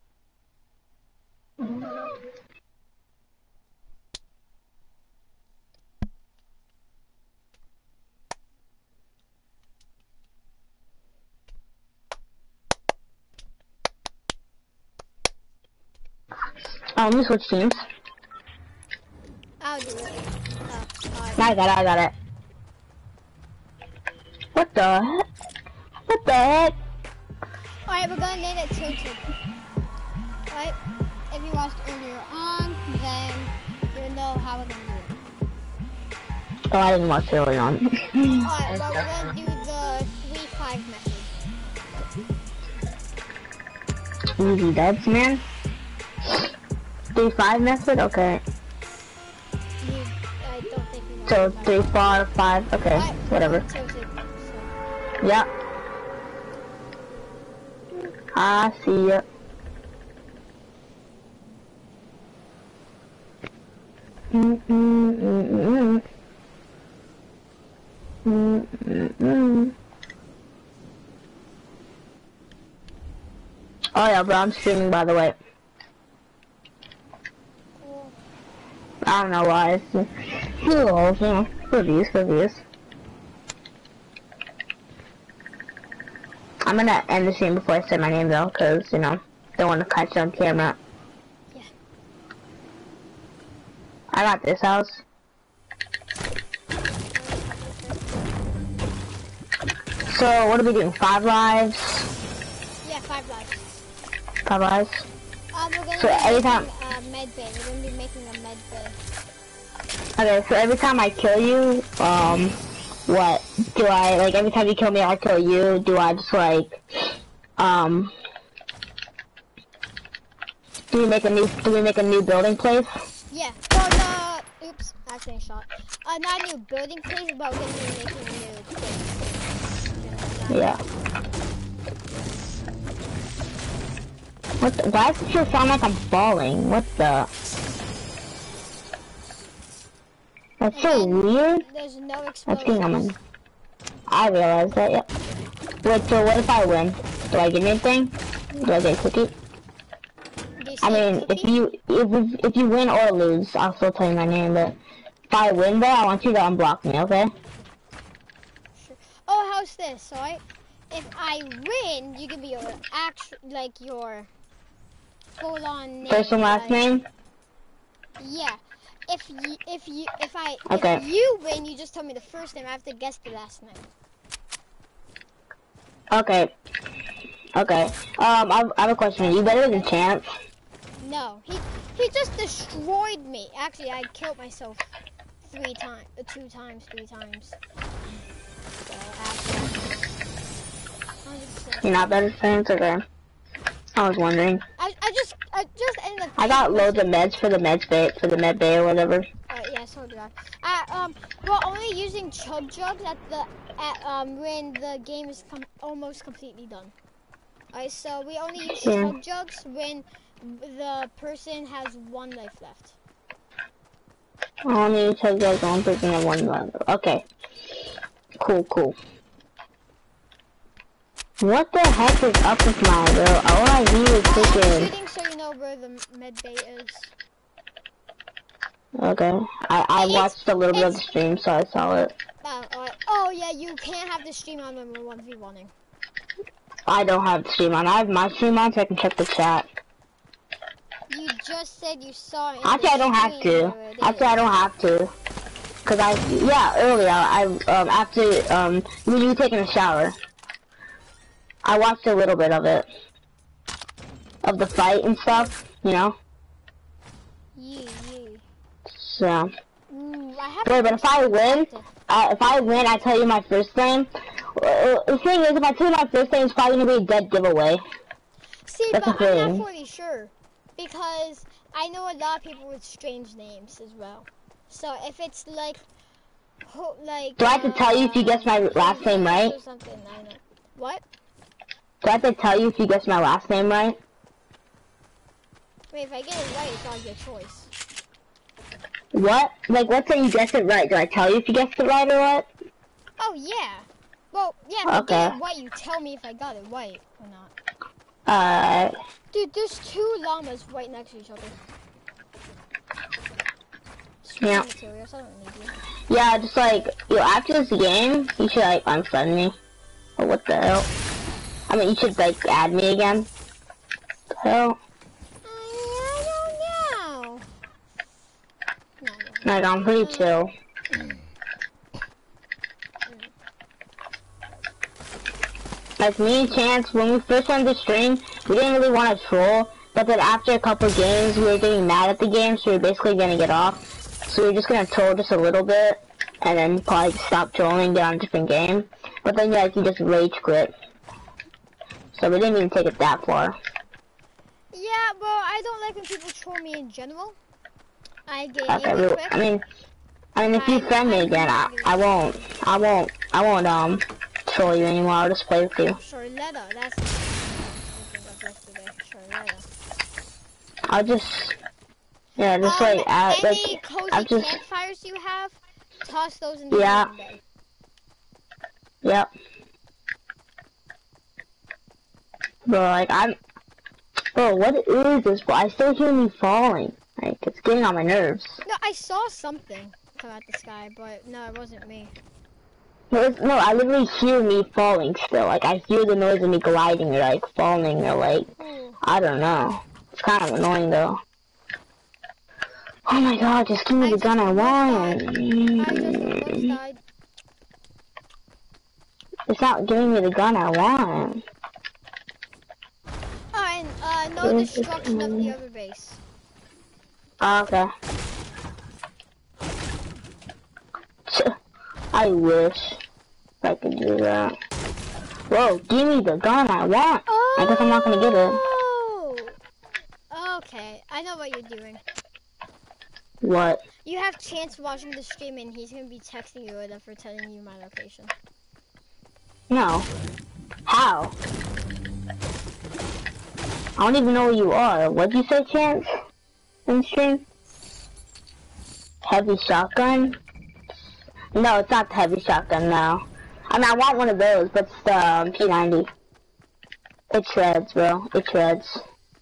D: Oh, let me switch teams.
A: I'll do it. Uh, alright.
D: I got it, I got it. What the heck? What the heck?
A: Alright, we're gonna name it Tilted. Alright? If you watched earlier on, then you'll know how we're gonna do it.
D: Oh, I didn't watch it early on.
A: Alright, well, we're gonna do the three five method.
D: Easy dubs, man. three five method? Okay.
A: You, I don't think you know.
D: So,
A: what
D: three, four, five. Okay,
A: Alright,
D: whatever.
A: Tilted, so.
D: Yeah. I see ya. Mm mm mm mm mm mm mm. Oh yeah, bro, I'm streaming, by the way.
A: Cool.
D: I don't know why. It's just, you know, for views, for views. I'm gonna end the stream before I say my name though, cause you know, don't want to catch it on camera.
A: Yeah.
D: I got this house. So what are we doing? Five lives?
A: Yeah, five lives.
D: Five lives?
A: Um, we're gonna
D: So
A: be
D: every
A: making
D: time-
A: a med bay. We're gonna be making a med bay.
D: Okay, so every time I kill you, um, what do I like? Every time you kill me, I kill you. Do I just like, um, do we make a new? Do we make a new building place?
A: Yeah. Oh no! Oops, accident shot. Uh, not a new building place, but we're gonna be making a new place.
D: Yeah. What? The, why does it feel sound like I'm falling? What the? That's so weird.
A: There's no
D: I think I'm
A: explosives.
D: in. I realize that. Yep. Wait. So what if I win? Do I get anything? Do I get a cookie? I mean, if you if if you win or lose, I'll still tell you my name. But if I win, though, I want you to unblock me, okay?
A: Sure. Oh, how's this? So I, if I win, you give me your actual, like your full-on name.
D: First and last
A: like,
D: name?
A: Yeah. If you if you if I
D: Okay.
A: if you win, you just tell me the first name. I have to guess the last name.
D: Okay. Okay. Um, I, I have a question. Are you better than Chance?
A: No, he he just destroyed me. Actually, I killed myself three times, uh, two times, three times. So actually, one hundred percent.
D: You're not better than Chance? Okay. I was wondering.
A: I I just I just ended up.
D: I got
A: killing
D: loads of
A: myself.
D: meds for the med bay, for the med bay or whatever.
A: Uh, yeah, so do I. Uh, um, we're only using chug jugs at the at um when the game is com almost completely done. Alright, so we only use
D: Yeah.
A: chug jugs when the person has one life left.
D: Only chug jugs, one person and one left. Okay. Cool, cool. What the heck is up with my girl? All I need is
A: Uh, I'm
D: freaking.
A: shooting so you know where the med bay is.
D: Okay. I I
A: It's-
D: watched a little bit of the
A: it's-
D: stream, so I saw it.
A: Uh, uh, oh yeah, you can't have the stream on when we're one v one-ing.
D: I don't have the stream on. I have my stream on, so I can check the chat.
A: You just said you saw it in
D: Actually,
A: the
D: I don't have
A: stream
D: to.
A: where it
D: Actually, I
A: is.
D: don't have to. Cause I, yeah, earlier, I, um, after, um, when you were taking a shower, I watched a little bit of it. Of the fight and stuff, you know?
A: Yee, yee.
D: So.
A: Ooh, I have
D: Wait,
A: to
D: but if I win,
A: to-
D: uh, if I win, I tell you my first name. Uh, the thing is, if I tell you my first name, it's probably gonna be a dead giveaway.
A: See,
D: That's
A: but
D: the
A: I'm
D: thing.
A: not fully sure. Because I know a lot of people with strange names as well. So if it's like, ho like.
D: Do I have to tell you if you guess my last
A: Jesus
D: name right?
A: Or something, I know. What?
D: Do I have to tell you if you guess my last name right?
A: Wait, if I get it right, it's all your choice.
D: What? Like, let's say you guess it right. Do I tell you if you guessed it right or what?
A: Oh yeah. Well, yeah. If I
D: Okay.
A: get it right, you tell me if I got it right or not.
D: Uh,
A: Dude, there's two llamas right next to each other.
D: Yeah.
A: Materials, I don't need you.
D: yeah, just like, yo, after this game, you should, like, unfriend me. Or what the hell? I mean, you should, like, add me again. What the hell?
A: I don't know. No, no.
D: Like, I'm pretty chill. Like, me and Chance, when we first went to stream, we didn't really want to troll, but then after a couple games, we were getting mad at the game, so we were basically gonna get off. So we were just gonna troll just a little bit, and then probably stop trolling, get on a different game. But then, yeah, like, you just rage quit. So we didn't even take it that far.
A: Yeah, well, I don't like when people troll me in general. I get
D: Okay,
A: angry
D: we,
A: quick.
D: I mean, I mean, if you
A: I-
D: friend me
A: I
D: again, I,
A: agree.
D: I won't, I won't, I won't, um, troll you anymore. I'll just play with you.
A: Charlotta, that's I think of yesterday. Charlotta.
D: I'll just, yeah, just
A: Um,
D: like, add,
A: any
D: like,
A: cozy
D: I'll just,
A: campfires you have, toss those in the
D: Yeah.
A: green bin.
D: yep. Bro, like, I'm, bro, what is this, bro? I still hear me falling. Like, it's getting on my nerves.
A: No, I saw something come out the sky, but no, it wasn't me.
D: No, it's, no, I literally hear me falling still. Like, I hear the noise of me gliding or, like, falling or, like,
A: Ooh.
D: I don't know. It's kind of annoying, though. Oh my god, just give me
A: I
D: the
A: just
D: gun I
A: almost
D: want.
A: I just almost died.
D: It's not giving me the gun I want.
A: Oh, and uh, no
D: Where's the
A: destruction of the
D: gun?
A: other base.
D: Oh, okay. I wish I could do that. Whoa, give me the gun I want.
A: Oh!
D: I guess I'm not gonna get it.
A: Okay, I know what you're doing.
D: What?
A: You have Chance watching the stream and he's gonna be texting you or whatever, telling you my location.
D: No. How? I don't even know where you are. What'd you say, Chance? In stream? Heavy shotgun? No, it's not the heavy shotgun, no. I mean, I want one of those, but it's the um, P ninety. It shreds, bro. It shreds.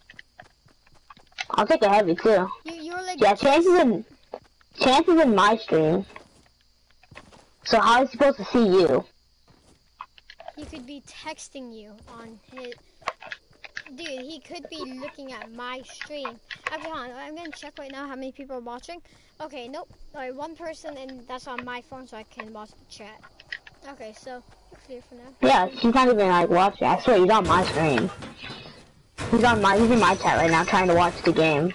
D: I'll take a heavy too.
A: You you were like
D: Yeah, Chance is in Chance is in my stream. So how is he supposed to see you?
A: He could be texting you on his. Dude, he could be looking at my stream. Okay, hold on. I'm gonna check right now how many people are watching. Okay, nope. Alright, one person, and that's on my phone, so I can watch the chat. Okay, so you're clear for now.
D: Yeah, he's not even like watching. I swear he's on my screen. He's on my he's in my chat right now trying to watch the game.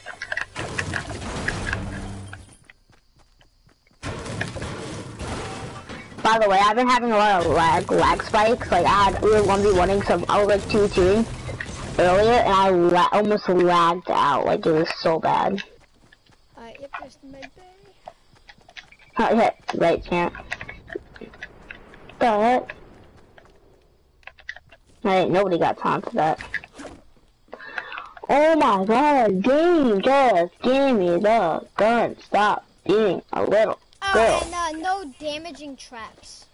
D: By the way, I've been having a lot of lag lag spikes. Like I had we were one v one-ing some I was like two two earlier and I la almost lagged out. Like it was so bad.
A: Alright, yep, there's the med bay.
D: Oh yeah, right, champ. The heck? Hey, nobody got time for that. Oh my god, game, just give me the gun. Stop being a little
A: Oh,
D: girl.
A: and uh, no damaging traps.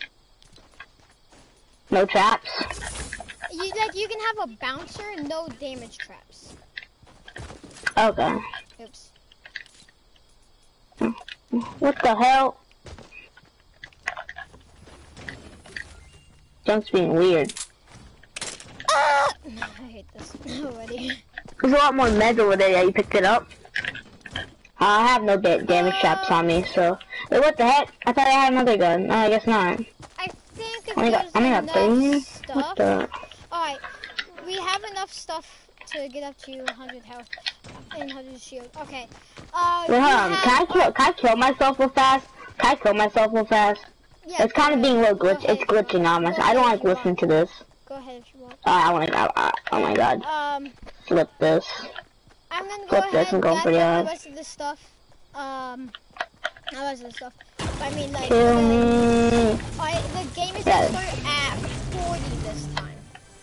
D: No traps?
A: You like you can have a bouncer and no damage traps.
D: Okay.
A: Oops.
D: What the hell? Junk's being weird.
A: Ah! I hate this already.
D: There's a lot more meds over there. Yeah, you picked it up? Uh, I have no da damage traps on me, so... Wait, what the heck? I thought I had another gun. No, I guess not.
A: I think if
D: I only got,
A: there's
D: I only got
A: enough
D: thirty?
A: stuff.
D: What the...
A: Alright, we have enough stuff to get up to one hundred health and one hundred shield. Okay. Uh,
D: Wait,
A: you
D: hold on.
A: have-
D: Can I kill, can I kill myself real fast? Can I kill myself real fast?
A: Yeah,
D: It's kind of being a little glitch.
A: Go
D: It's
A: ahead.
D: glitching on us.
A: Go
D: I don't
A: ahead
D: like
A: if you
D: listening
A: want.
D: to this.
A: Go ahead if you want.
D: Uh, I want to. Uh, uh, oh my god.
A: Um,
D: Flip this.
A: I'm gonna go
D: Flip
A: ahead
D: this and
A: and
D: go
A: gather
D: pretty
A: the
D: hard.
A: rest of the stuff. Um, the rest of the stuff. I mean, like,
D: Kill
A: the,
D: me.
A: alright, the game is
D: Yeah.
A: gonna start at forty this time.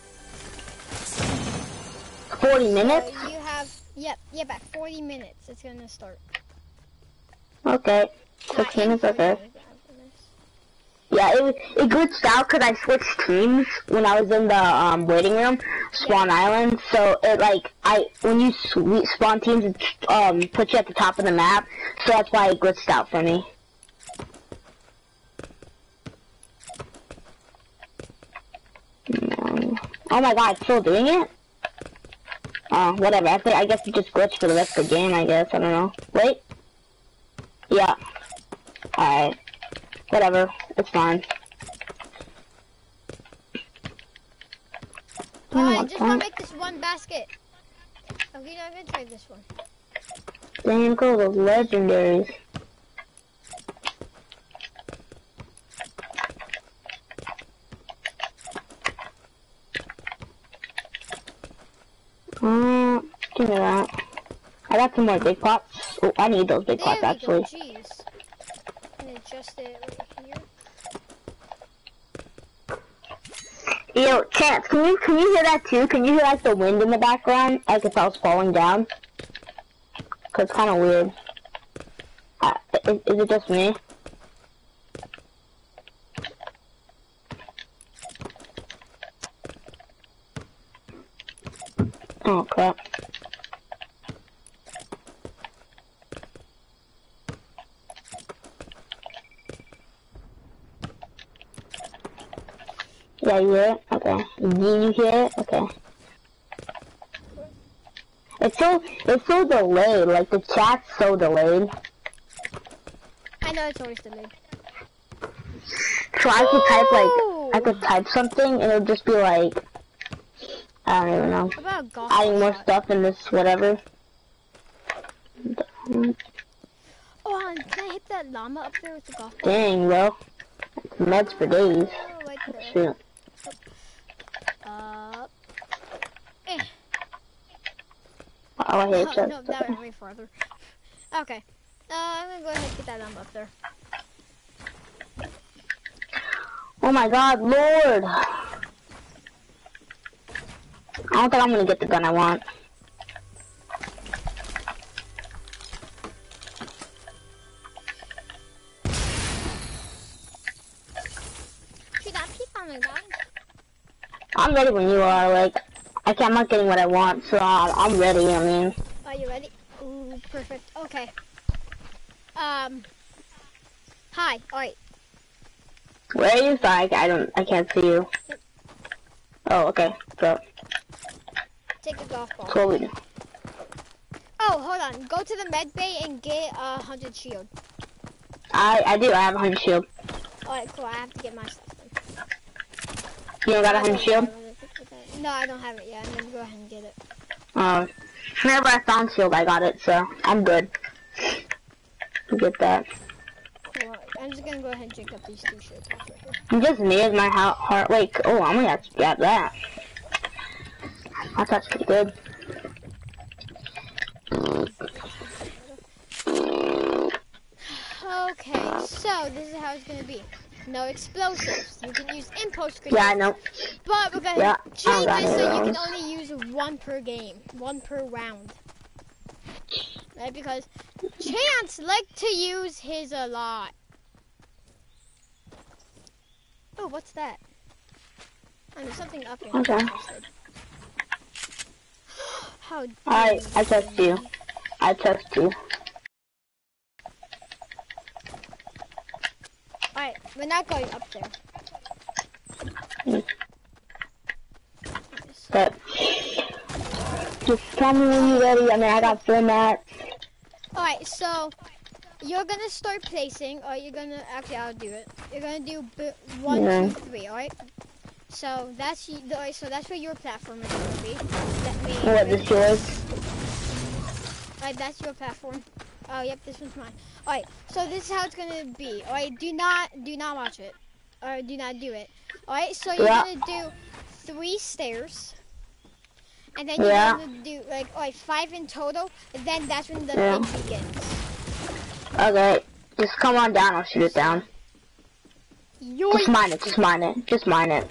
D: forty minutes?
A: So you have, yep, yep, at forty minutes it's gonna start.
D: Okay.
A: Not
D: Six minutes,
A: in forty
D: okay.
A: minutes, after this.
D: Yeah, it, it glitched out because I switched teams when I was in the um, waiting room, Swan Island. So it like I when you sw spawn teams, it um puts you at the top of the map. So that's why it glitched out for me. No. Oh my god, it's still doing it? Oh, whatever. I, think, I guess it just glitched for the rest of the game. I guess I don't know. Wait. Yeah. Alright. Whatever, it's fine.
A: Oh, I just wanna make this one basket. Okay, now I'm gonna try this one.
D: Damn, go those legendaries. Uh, give me that. I got some more big pots. Oh, I need those big
A: There
D: pots
A: we
D: actually.
A: go, jeez. And adjust it right here.
D: Yo, Chance, can you can you hear that too? Can you hear like the wind in the background, like if I was falling down? Cause it's kind of weird. Uh, is, is it just me? Oh crap. Yeah, you hear it? Okay. Do you hear it? Okay. It's so, it's so delayed, like the chat's so delayed.
A: I know it's always delayed.
D: So I could type
A: Ooh!
D: like, I could type something and it'll just be like, I don't even know.
A: What about golf?
D: Adding more
A: shot?
D: stuff in this whatever.
A: Oh, and can I hit that llama up there with the golf ball?
D: Dang, bro. Meds for days.
A: Oh, right there.
D: Shoot.
A: Up. Eh.
D: Oh, I hate
A: Oh,
D: that.
A: no, that went way farther. Okay. Uh, I'm gonna go ahead and get that llama up there.
D: Oh my god, Lord! I don't think I'm gonna get the gun I want.
A: Shoot that peek on my god.
D: I'm ready when you are, like, I can't, I'm not getting what I want, so I'm, I'm ready. I mean.
A: Are you ready? Ooh, perfect. Okay. Um. Hi. All right.
D: Where are you? Sorry, I don't. I can't see you.
A: Yep.
D: Oh, okay. So.
A: Take a golf ball.
D: Totally.
A: Oh, hold on. Go to the med bay and get a hundred shield.
D: I I do. I have a hundred shield.
A: All right, cool. I have to get my stuff then.
D: You don't got a
A: I
D: hundred
A: don't
D: shield?
A: know whether to put that- No, I don't have it yet. I'm gonna go ahead and get it.
D: Um. Whenever I found shield, I got it, so I'm good. To get that.
A: Cool. I'm just gonna go ahead and drink up these two shield packs right here.
D: You just made my heart. Like, oh, I'm gonna have to grab that. That's actually good.
A: Okay, so this is how it's gonna be. No explosives. You can use impulse grenades.
D: Yeah, I know.
A: But we're gonna
D: Yeah,
A: change
D: got
A: this
D: it,
A: so you
D: um,
A: can only use one per game, one per round. Right? Because Chance like to use his a lot. Oh, what's that? Oh, there's something up here.
D: Okay.
A: How dare
D: Alright, I trust you. I trust you.
A: Alright, we're not going up there.
D: Mm. But just tell me when you're ready. I mean, I got four mats.
A: Alright, so you're gonna start placing, or you're gonna, actually I'll do it. You're gonna do b one,
D: Yeah.
A: two, three, alright? So that's, y- the- so that's where your platform is gonna be. Let me,
D: What, this yours?
A: Alright, that's your platform. Oh, yep, this one's mine. Alright, so this is how it's gonna be. Alright, do not, do not watch it. Or do not do it. Alright, so you're
D: Yeah.
A: gonna do three stairs. And then you're
D: Yeah.
A: gonna do, like, alright, five in total. And then that's when the
D: Yeah.
A: thing begins.
D: Okay, just come on down. I'll shoot it down.
A: Yoink!
D: Just mine it. Just mine it. Just mine it.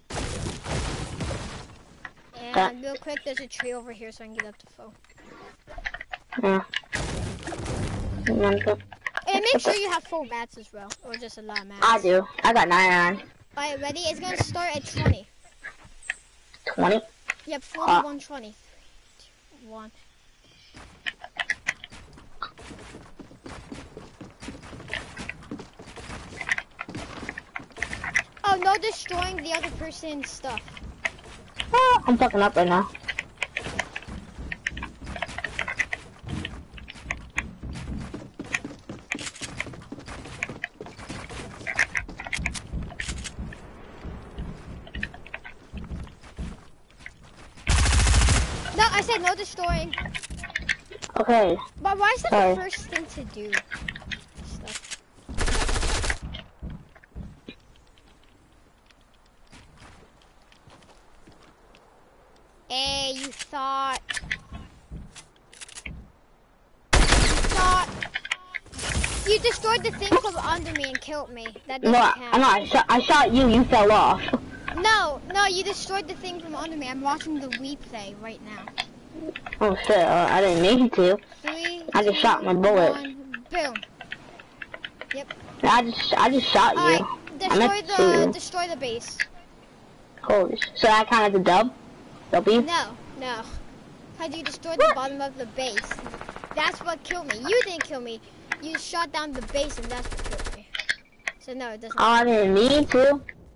A: And real quick, there's a tree over here so I can get up to full.
D: Yeah.
A: And make sure you have full mats as well, or just a lot of mats.
D: I do. I got ninety-nine.
A: Alright, ready? It's gonna start at twenty.
D: twenty?
A: Yep, forty-one, twenty. Three, two, one. Oh, no destroying the other person's stuff.
D: Oh, I'm fucking up right now.
A: No, I said no destroying.
D: Okay.
A: But why is that
D: Sorry.
A: the first thing to do? Stuff. Hey, you thought... You thought... You destroyed the thing from under me and killed me. That doesn't
D: No, I,
A: count.
D: no, I shot, I shot you. You fell off.
A: No, no, you destroyed the thing from under me. I'm watching the replay right now.
D: Oh shit! Uh, I didn't mean to.
A: Three,
D: I just
A: two,
D: shot my bullet.
A: one, boom. Yep.
D: I just, I just shot you.
A: Alright,
D: I
A: destroy
D: meant to shoot
A: the,
D: you.
A: destroy the base.
D: Holy sh! So I counted the dub. W.
A: No, no. Cause you destroyed the bottom of the base. That's what killed me. You didn't kill me. You shot down the base and that's what killed me. So no, it doesn't.
D: Oh, I didn't mean to.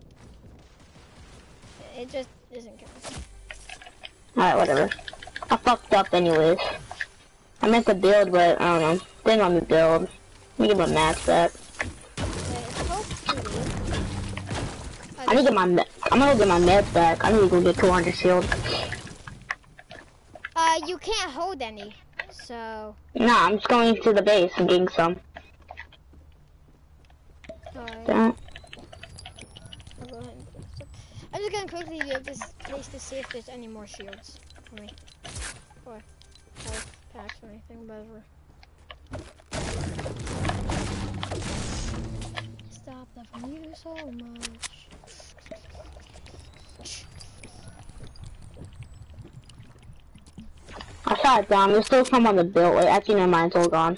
A: It just isn't killing me.
D: Alright, whatever. I fucked up anyways. I meant to build, but I don't know. Didn't let me build. Let me get my mats back.
A: Wait, hopefully.
D: I need to get my. me- I'm gonna go get my meds back. I need to go get two hundred shield.
A: Uh, you can't hold any. So.
D: Nah, I'm just going to the base and getting some.
A: Alright.
D: Don't.
A: I'll go ahead and put this up. I'm just gonna quickly leave this place to see if there's any more shields for me. Or health packs or anything, whatever. Stop loving you so much.
D: I shot it down. There's still some on the build. Wait, actually, never mind. It's all gone.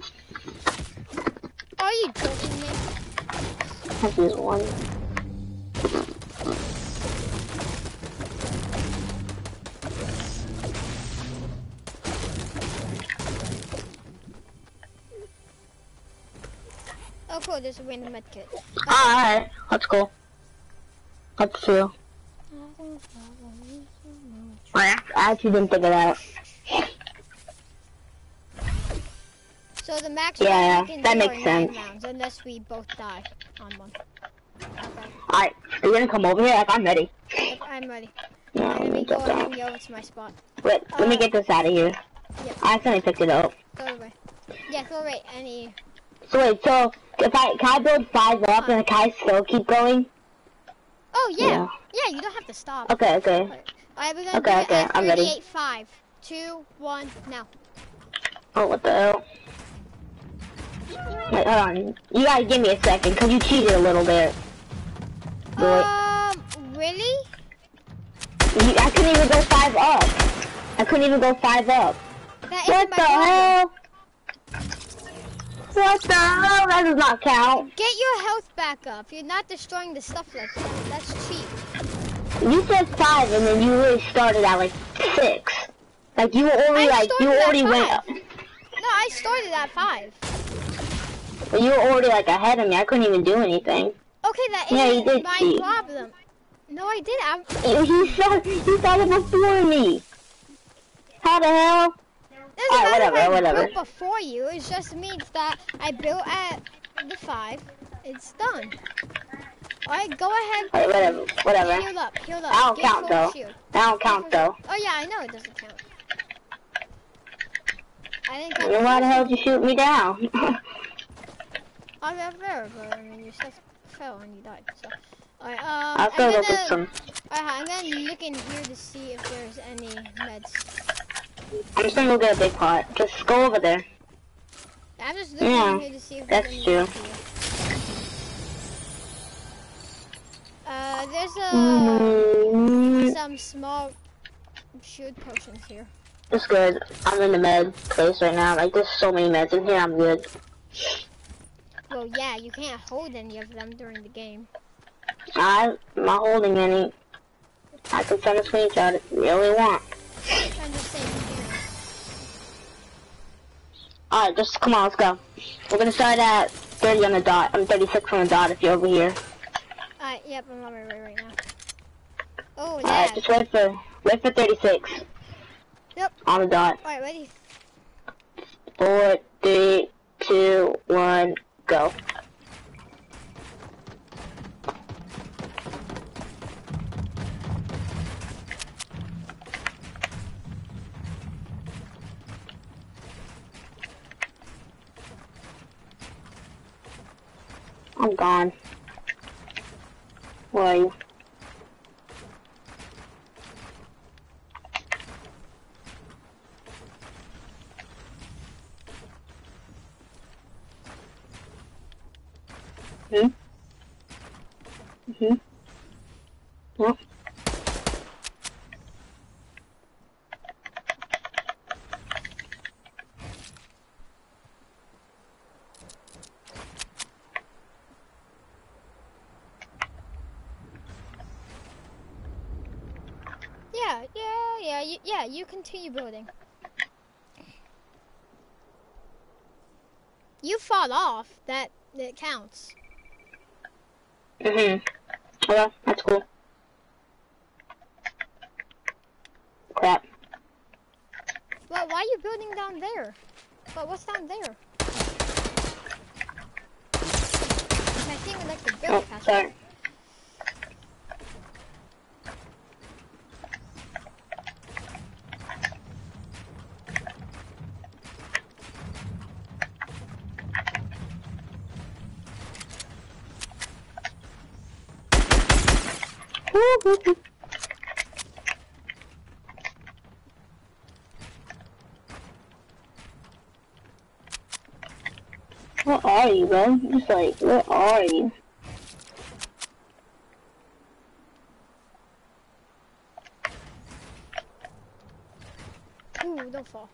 A: Are you joking me?
D: Let's use one.
A: cool. There's a random med kit. Okay.
D: Alright, that's cool. That's true. I actually didn't think of that.
A: So the max
D: Yeah,
A: round
D: yeah,
A: we can
D: that
A: do
D: makes
A: are
D: sense.
A: nine rounds, unless we both die on one. Okay.
D: Alright, are you gonna come over here? Like, I'm ready.
A: Yep, I'm ready.
D: No,
A: Alright, let me
D: it's
A: go
D: okay.
A: ahead and go over to my spot.
D: Wait, let me
A: Uh,
D: get this out of here.
A: Yep.
D: I accidentally picked it up.
A: Throw it away. Yeah, throw away any.
D: So wait, so if I can I build five up
A: Uh,
D: and can I still keep going?
A: Oh yeah.
D: Yeah.
A: Yeah, you don't have to stop.
D: Okay, okay.
A: Alright, we're gonna
D: Okay,
A: do it
D: okay,
A: at
D: I'm ready.
A: thirty-eight five. Two, one, now.
D: Oh, what the hell? Wait, hold on. You gotta give me a second, cause you cheated a little there. Boy.
A: Um, really?
D: You, I couldn't even go five up. I couldn't even go five up.
A: That
D: What
A: isn't my
D: the
A: problem.
D: hell? What the hell? That does not count.
A: Get your health back up. You're not destroying the stuff like that. That's cheap.
D: You said five, and then you really started at like six. Like you already,
A: I
D: like you
A: started at
D: already went.
A: five. No, I started at five.
D: You were already like ahead of me. I couldn't even do anything.
A: Okay, that
D: Yeah, you
A: isn't
D: did
A: my
D: cheat.
A: problem. No, I did. I'm.
D: You, you started, you started before me. How the hell?
A: Doesn't
D: Alright,
A: matter if
D: whatever,
A: I
D: whatever.
A: built before you. It just means that I built at the five. It's done. Alright, go ahead.
D: Alright, whatever, whatever.
A: Heal up, heal up.
D: I don't
A: Get
D: count
A: full
D: though.
A: shield.
D: I don't count
A: Get full
D: though.
A: shield. Oh yeah, I know it doesn't count. I didn't count.
D: Then why the hell did you shoot me down?
A: I got there, but I mean, you stuff fell and you died. So, alright. Um,
D: I'll
A: I'm
D: still
A: gonna.
D: look at some.
A: Alright, I'm gonna look in here to see if there's any meds.
D: I'm just gonna go get a big pot. Just go over there.
A: I'm just looking
D: Yeah,
A: in here to see if there's
D: that's
A: any
D: true.
A: meds here. Uh, there's a
D: Mm,
A: some small shield potions here.
D: it's good. I'm in the med place right now. Like, there's so many meds in here. I'm good.
A: Well, yeah, you can't hold any of them during the game.
D: I'm not holding any. I can send a screenshot if you really want.
A: I'm just saying here.
D: Alright, just come on, let's go. We're gonna start at thirty on the dot. I'm thirty-six on the dot if you're over here.
A: Alright, yep, I'm on my way right now. Oh,
D: Alright,
A: lag.
D: just wait for wait for thirty-six.
A: Yep.
D: On the dot.
A: Alright, ready?
D: Four, three, two, one, go. I'm gone. Where are you? Hmm? Hmm? Huh?
A: Yeah, yeah, yeah, you, yeah, you continue building. You fall off, that, that counts.
D: Mm-hmm. Okay, that's cool. Crap.
A: Well, why are you building down there? But what's down there? I think we like to build
D: Oh,
A: faster.
D: sorry. Where are you, bro? Just like, where are you?
A: Ooh, don't fall.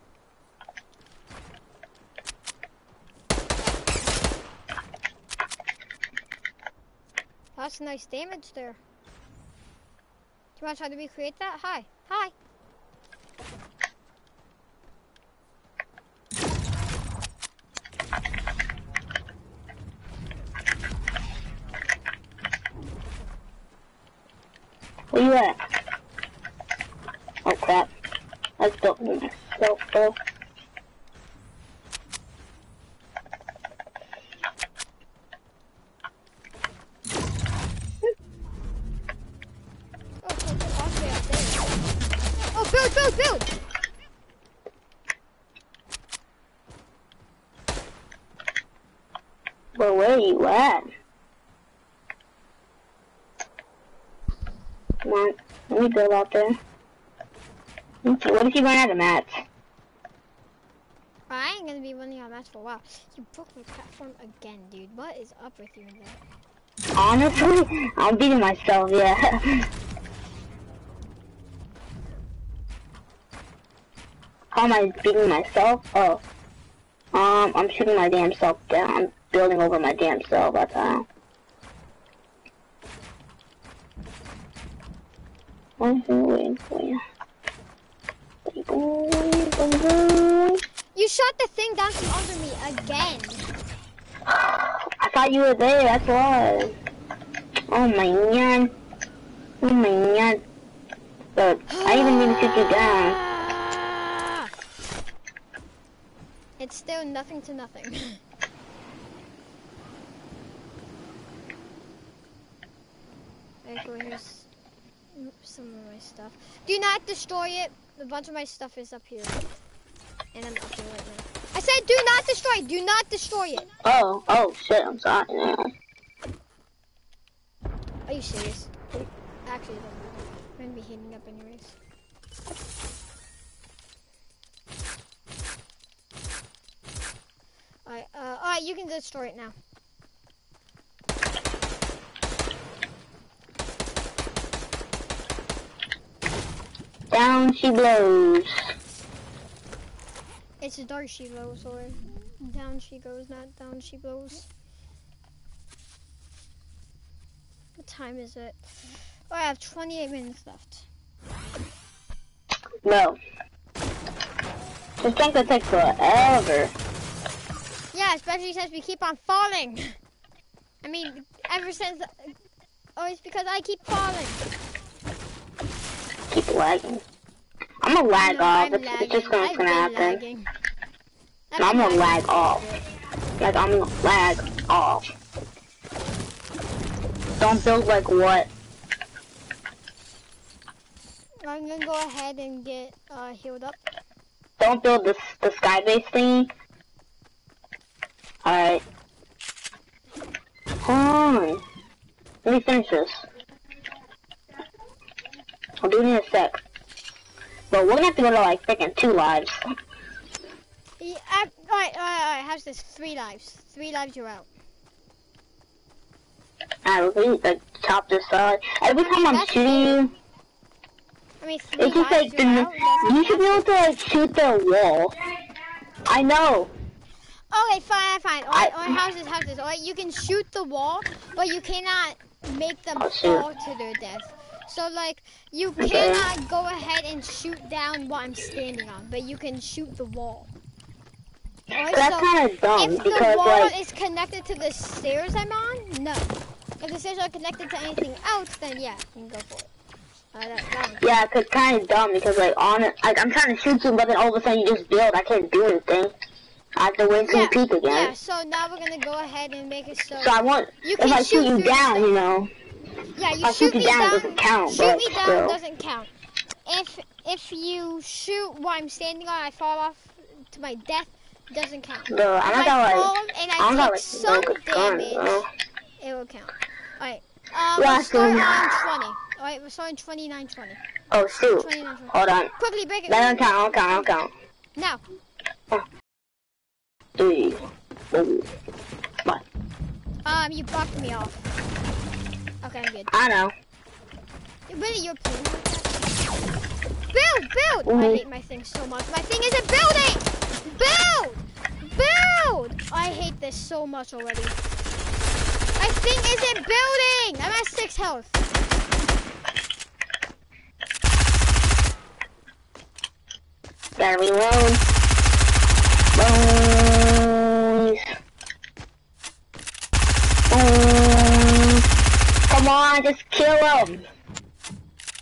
A: That's nice damage there. Do you want to try to recreate that? Hi. Hi.
D: Where you at? Oh crap. I built myself though.
A: Oh, so it's all the way up there. Oh, build, build, build!
D: But where are you at? Come on, let me build out there. Okay, what if you run out of mats?
A: I ain't gonna be running on mats for a while. You broke my platform again, dude. What is up with you in there?
D: Honestly, I'm beating myself, yeah. How am I beating myself? Oh. Um, I'm shooting my damn self down. I'm building over my damn self, that's how. I'm waiting for you.
A: You shot the thing down from under me again.
D: I thought you were there, that's why. Oh my god. Oh my god. But I didn't mean to shoot you down.
A: It's still nothing to nothing. Okay, cool, here's some of my stuff. Do not destroy it. A bunch of my stuff is up here. And I'm up here right now. I said do not destroy it. Do not destroy it.
D: Oh, oh shit, I'm sorry. No.
A: Are you serious? Actually, it doesn't matter. I'm gonna be heating up anyways. Alright, uh, alright, you can destroy it now.
D: Down she blows.
A: It's a dark she blows, or down she goes, not down she blows. What time is it? Oh, I have twenty-eight minutes left.
D: No. This thing could take forever.
A: Yeah, especially since we keep on falling. I mean, ever since, oh, it's because I keep falling.
D: Keep lagging. I'm gonna lag
A: No,
D: off.
A: I'm
D: It's, it's just
A: lagging.
D: gonna,
A: I've
D: gonna
A: been
D: happen.
A: lagging.
D: No, I'm gonna
A: been
D: lag
A: lagging.
D: off. Like, I'm gonna lag off. Don't build like what?
A: I'm gonna go ahead and get uh, healed up.
D: Don't build this the sky base thingy. Alright. Hold on. Let me finish this. I'll do it in a sec. But we're gonna have to go to like freaking two lives.
A: Yeah, I, alright, alright, alright, how's this? Three lives. Three lives, you're out.
D: Alright, we're gonna like, chop this side. Every time I'm
A: That's
D: shooting you,
A: I mean, three
D: it's just
A: lives,
D: like, the,
A: you're out. That's,
D: you should be able to like shoot the wall. I know.
A: Okay, fine, fine. Alright,
D: I-
A: alright, how's this, how's this? Alright, you can shoot the wall, but you cannot make them
D: Oh, shoot.
A: fall to their death. So, like, you
D: Okay.
A: cannot go ahead and shoot down what I'm standing on, but you can shoot the wall. Alright,
D: That's
A: so
D: kind of dumb
A: if the
D: because
A: wall
D: like,
A: is connected to the stairs I'm on, no. If the stairs are connected to anything else, then yeah, you can go for it. Uh, that, that one's
D: yeah, cause kind of dumb because like on it, like I'm trying to shoot you, but then all of a sudden you just build. I can't do anything. I have to wait till
A: yeah,
D: you peek again.
A: yeah, so now we're gonna go ahead and make it so,
D: So I want,
A: you
D: if
A: can
D: I shoot
A: shoot
D: you
A: through
D: down,
A: stuff.
D: you know,
A: Yeah, you
D: I'll
A: shoot
D: shoot you
A: me
D: down,
A: down.
D: it doesn't count,
A: shoot
D: but
A: me down
D: still.
A: doesn't count. If if you shoot while I'm standing on, I fall off to my death, doesn't count.
D: Bro,
A: If
D: I'm
A: I
D: not gonna
A: fall
D: like,
A: and
D: I'm
A: I
D: not
A: take
D: like
A: some
D: broke a gun,
A: damage,
D: bro.
A: it will count. Alright, um, we'll
D: Last
A: start
D: one.
A: on twenty. Alright, we're starting twenty-nine twenty.
D: Oh shoot,
A: twenty-nine twenty.
D: hold on.
A: Quickly break it.
D: That don't count, I don't count, I
A: Now.
D: don't count. Three, four, five.
A: Um, you blocked me off. Okay, I'm good.
D: I know.
A: Really, you're playing like that? Build, build! I
D: Mhm.
A: hate my thing so much. My thing isn't building! Build! Build! I hate this so much already. My thing isn't building! I'm at six health.
D: Gotta reload. Bones. Bones. Come on, just kill him.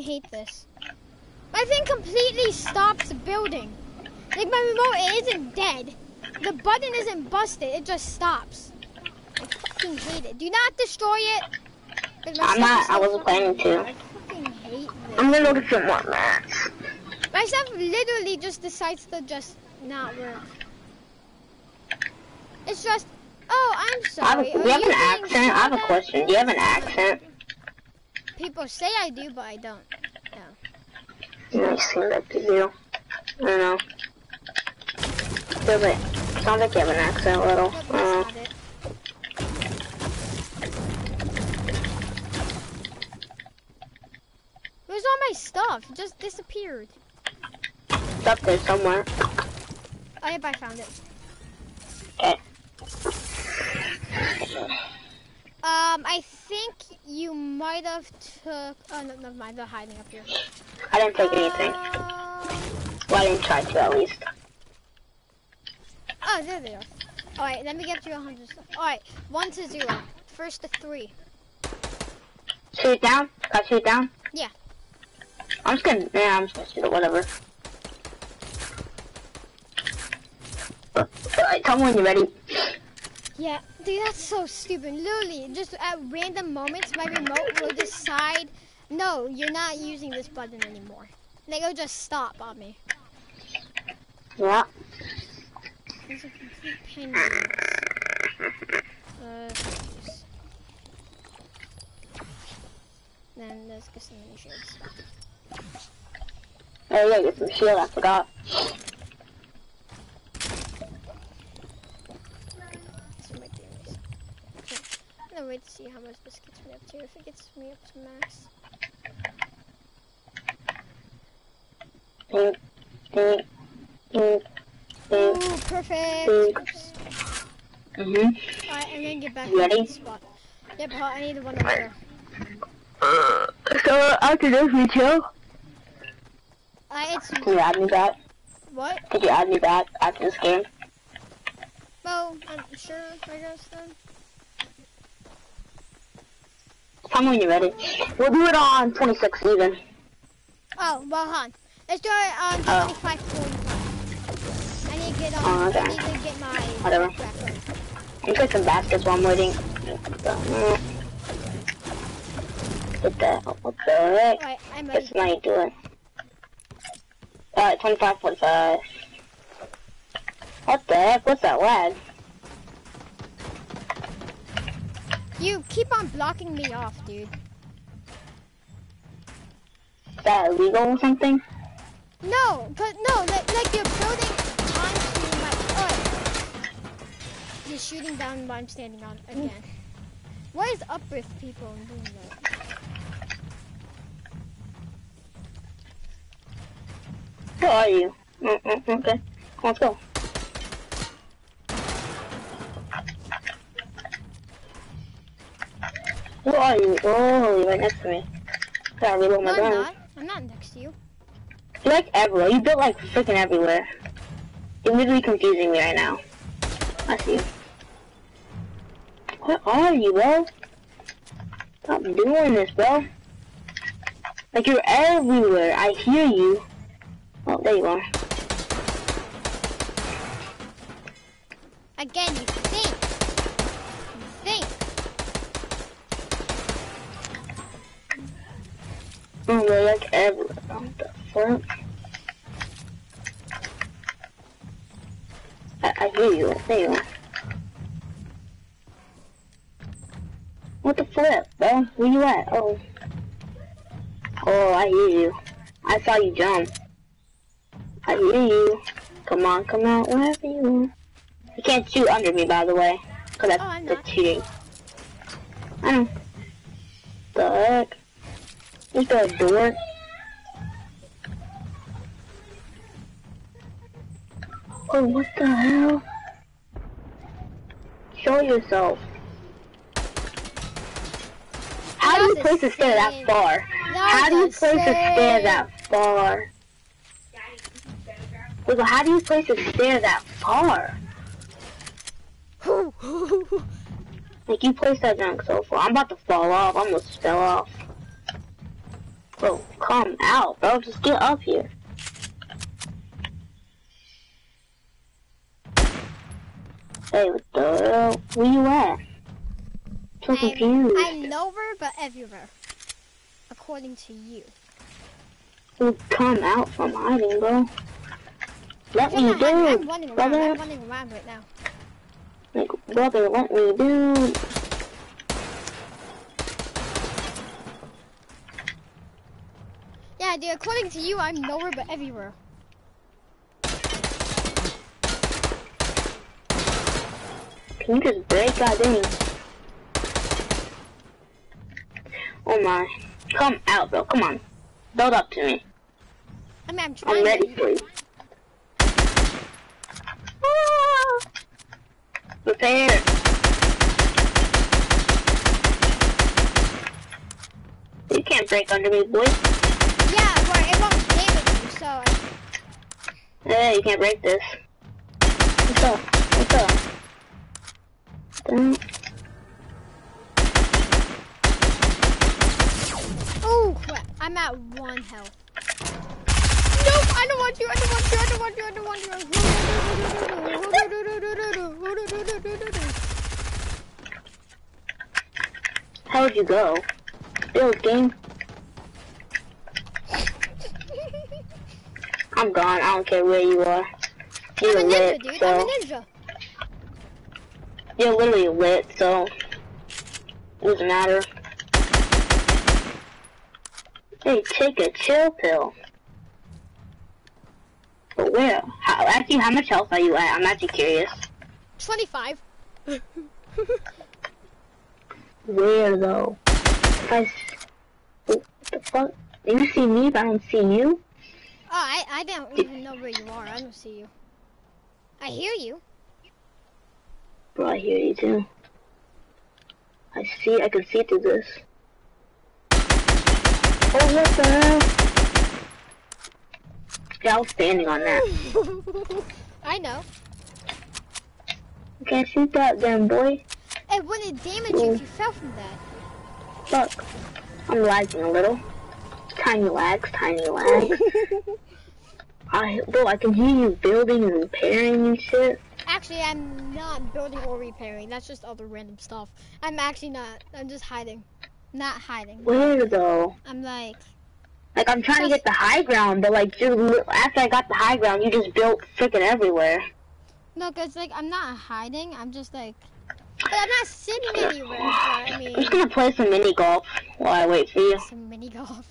A: hate this. My thing completely stops building. Like my remote, it isn't dead. The button isn't busted, it just stops. I fucking hate it. Do not destroy it.
D: I'm not, I wasn't planning to.
A: I fucking hate this.
D: I'm gonna look at some more maps.
A: My stuff literally just decides to just not work. It's just, oh, I'm sorry.
D: I have a, do you have an accent? I have a question. Do you have an accent?
A: People say I do, but I don't. No.
D: You seem like you do. I don't know. Feels like, sounds like you have an accent a little.
A: Nope,
D: I don't know.
A: that's not it. Where's all my stuff? It just disappeared.
D: It's up there somewhere.
A: Oh, yep, I found it.
D: Okay.
A: Um, I think you might have took. Oh no, never mind. They're hiding up here.
D: I didn't take anything.
A: Um,
D: Well, I didn't try to at least.
A: oh, there they are. All right, let me get you a hundred stuff. All right, one to zero. First to three.
D: Shoot it down? Got shoot it down?
A: Yeah.
D: I'm just gonna, yeah, I'm just gonna shoot it, whatever. Alright, tell me when you're ready.
A: Yeah, dude, that's so stupid. Literally, just at random moments, my remote will decide, no, you're not using this button anymore. Like, it'll just stop on me.
D: Yeah.
A: There's a complete pain in the ass. Uh, oops. Then let's get some mini shields.
D: Oh yeah, get some shield, I forgot.
A: This might be nice. Okay. I'm gonna wait to see how much this gets me up to. If it gets me up to max.
D: Ding, ding, ding,
A: Ooh,
D: ding.
A: perfect!
D: Ding.
A: Oops.
D: Mm-hmm.
A: Alright, I'm gonna get back
D: You ready?
A: to the spot. Yep, I need the one over there.
D: Uh, so after this we chill?
A: Uh, it's...
D: Can you add me back?
A: What?
D: Could you add me back after this game?
A: Well, I'm sure, I guess then.
D: Tell me when you're ready. We'll do it on twenty-six even.
A: Oh, well, hold on. Let's do it on
D: Oh.
A: twenty-five forty-five. I need to get on.
D: Oh, okay.
A: I need to get my.
D: Whatever.
A: track ready.
D: I'm gonna play some baskets while I'm waiting. What the hell? What the heck?
A: Alright, I'm ready.
D: What's my doing? Alright, twenty-five forty-five. What the heck? What's that lag?
A: You keep on blocking me off, dude.
D: Is that illegal or something?
A: No, cause no, like, like you're building onto my. Alright. You're shooting down while I'm standing on again. What is up with people doing that?
D: Who are you? Mm -mm, okay, let's go. Who are you? Oh, you're right next to me. Gotta reload my
A: No, I'm
D: gun.
A: not. I'm not next to you.
D: You're like everywhere. You built like freaking everywhere. You're literally confusing me right now. I see you. Where are you, bro? Stop doing this, bro. Like you're everywhere. I hear you. Oh, there you are.
A: Again, you think. You think.
D: Oh, you're like everywhere. What the fuck? I, I hear you. There you are. What the flip, bro? Where you at? Oh. Oh, I hear you. I saw you jump. I hear you. Come on, come out, wherever you are. You can't shoot under me, by the way. Cause that's,
A: Oh, I'm
D: that's
A: not.
D: cheating. I know. The heck? Is there a door? Oh, what the hell? Show yourself. How do you
A: That's
D: place a stair that
A: insane.
D: far? How do you
A: That's
D: place a stair
A: insane.
D: that far? Look, how do you place a stair that far? Like, you placed that junk so far. I'm about to fall off. I almost fell off. Bro, come out, bro. Just get up here. Hey, what the hell? Where you at? So confused.
A: I'm, I'm nowhere but everywhere, according to you.
D: You come out from hiding, bro. Let
A: I'm
D: me
A: not
D: do,
A: hiding, I'm running around.
D: brother.
A: I'm running around right now.
D: Like, brother, let me do.
A: Yeah, dude, according to you, I'm nowhere but everywhere.
D: Can you just break that thing? Oh my. Come out, bro. Come on. Build up to me.
A: I mean, I'm trying
D: I'm ready
A: to.
D: for you. Ah! Prepare. You can't break under me, boy.
A: Yeah, well, it won't damage you, so.
D: Hey, you can't break this. What's up? What's up? Don't.
A: Oh crap! I'm at one health. Nope! I don't want you! I don't want you! I don't want you! I don't want you!
D: How'd you go? Build game. I'm gone. I don't care where you are. You're
A: I'm a ninja,
D: lit,
A: dude.
D: so
A: I'm a ninja.
D: you're literally lit, so it doesn't matter. Hey, take a chill pill. But where? How, actually, how much health are you at? I'm actually curious.
A: twenty-five.
D: Where though? If I, what the fuck? You see me, but I don't see you.
A: Oh, I, I don't even know where you are. I don't see you. I hear you.
D: Bro, I hear you too. I see, I can see through this. Oh, what the hell? Yeah, I was standing on that.
A: I know.
D: You can't shoot that then, boy.
A: It wouldn't damage you if you fell from that.
D: Fuck. I'm lagging a little. Tiny lags, tiny lags. I, bro, I can hear you building and repairing and shit.
A: Actually, I'm not building or repairing. That's just other random stuff. I'm actually not. I'm just hiding. Not hiding.
D: Where though?
A: I'm like...
D: Like, I'm trying to get the high ground, but like, just, after I got the high ground, you just built freaking everywhere.
A: No, cause like, I'm not hiding. I'm just like... But I'm not sitting anywhere. So, I mean...
D: I'm just gonna play some mini golf while I wait for you.
A: Some mini golf.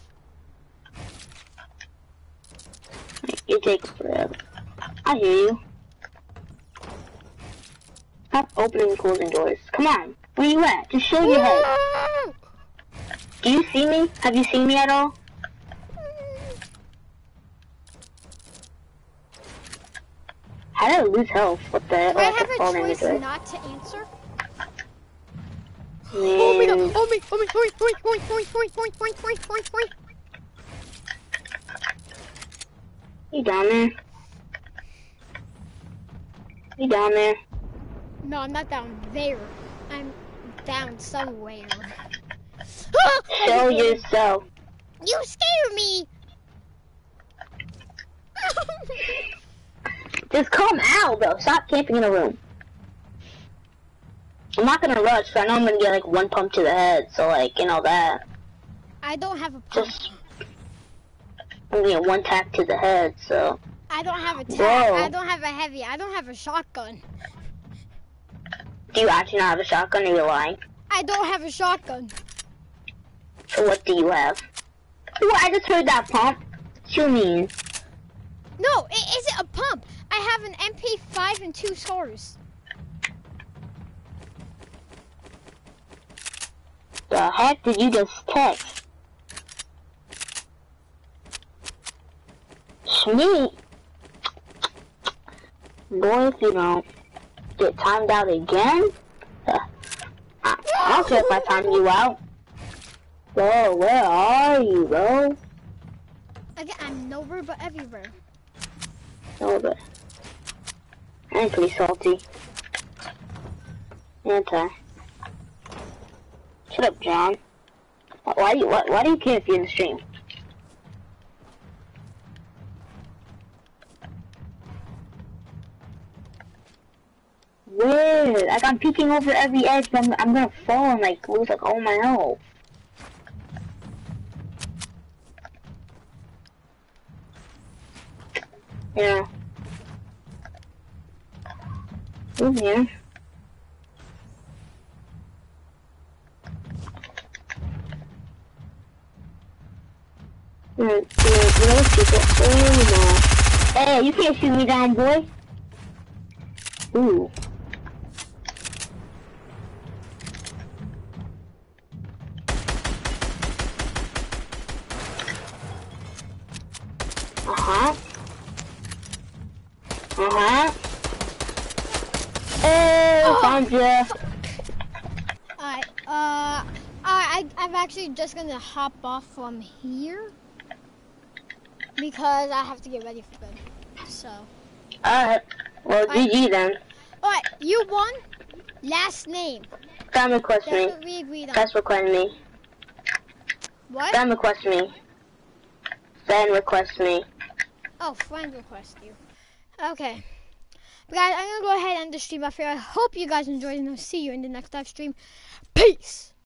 D: It takes forever. I hear you. Stop opening and closing doors. Come on. Where you at? Just show your head. Do you see me? Have you seen me at all? How did I lose health? What the hell?
A: Do I
D: Oh,
A: have a
D: falling
A: choice
D: into it.
A: not to answer?
D: Oh
A: my god! Oh me! Oh me! Oh me! Oh me! Oh me! Oh me! Oh me! Oh me! Oh me! Oh me! Oh me!
D: You down there? You down there?
A: No, I'm not down there. I'm down somewhere.
D: Show yourself.
A: You scare me!
D: Just come out, bro. Stop camping in a room. I'm not gonna rush, because I know I'm gonna get like one pump to the head, so like, you know that.
A: I don't have a pump.
D: Just, I'm gonna get one tap to the head, so.
A: I don't have a tag.
D: Whoa.
A: I don't have a heavy. I don't have a shotgun.
D: Do you actually not have a shotgun, or you're lying?
A: I don't have a shotgun.
D: So what do you have? Ooh, I just heard that pump. What you mean?
A: No, it isn't a pump. I have an M P five and two scars.
D: The heck did you just text? Sweet. Boy, if you don't get timed out again, uh, I, I don't care if I time you out. Bro, where are you, bro?
A: Again, I'm nowhere but everywhere.
D: No, but I'm pretty salty. Anti. Shut up, John. Why do you why, why do you care if you're in the stream? Where? Like, I'm peeking over every edge, but I'm, I'm gonna fall and, like, lose, like, all my health. Yeah. In here. There, there, there people. Oh, no. Hey, you can't shoot me down, boy. Ooh. Uh-huh. Uh-huh. Hey,
A: Oh.
D: found ya.
A: Alright, uh, I, I'm actually just gonna hop off from here because I have to get ready for bed. So.
D: Alright. Well,
A: Alright.
D: G G then.
A: Alright, you won. Last name.
D: Friend request
A: That's
D: me.
A: what we agreed on.
D: Friend request me.
A: What?
D: Friend request me. Friend request me.
A: Oh, friend request you. Okay. But guys, I'm gonna go ahead and end the stream off here. I hope you guys enjoyed and I'll see you in the next live stream. Peace!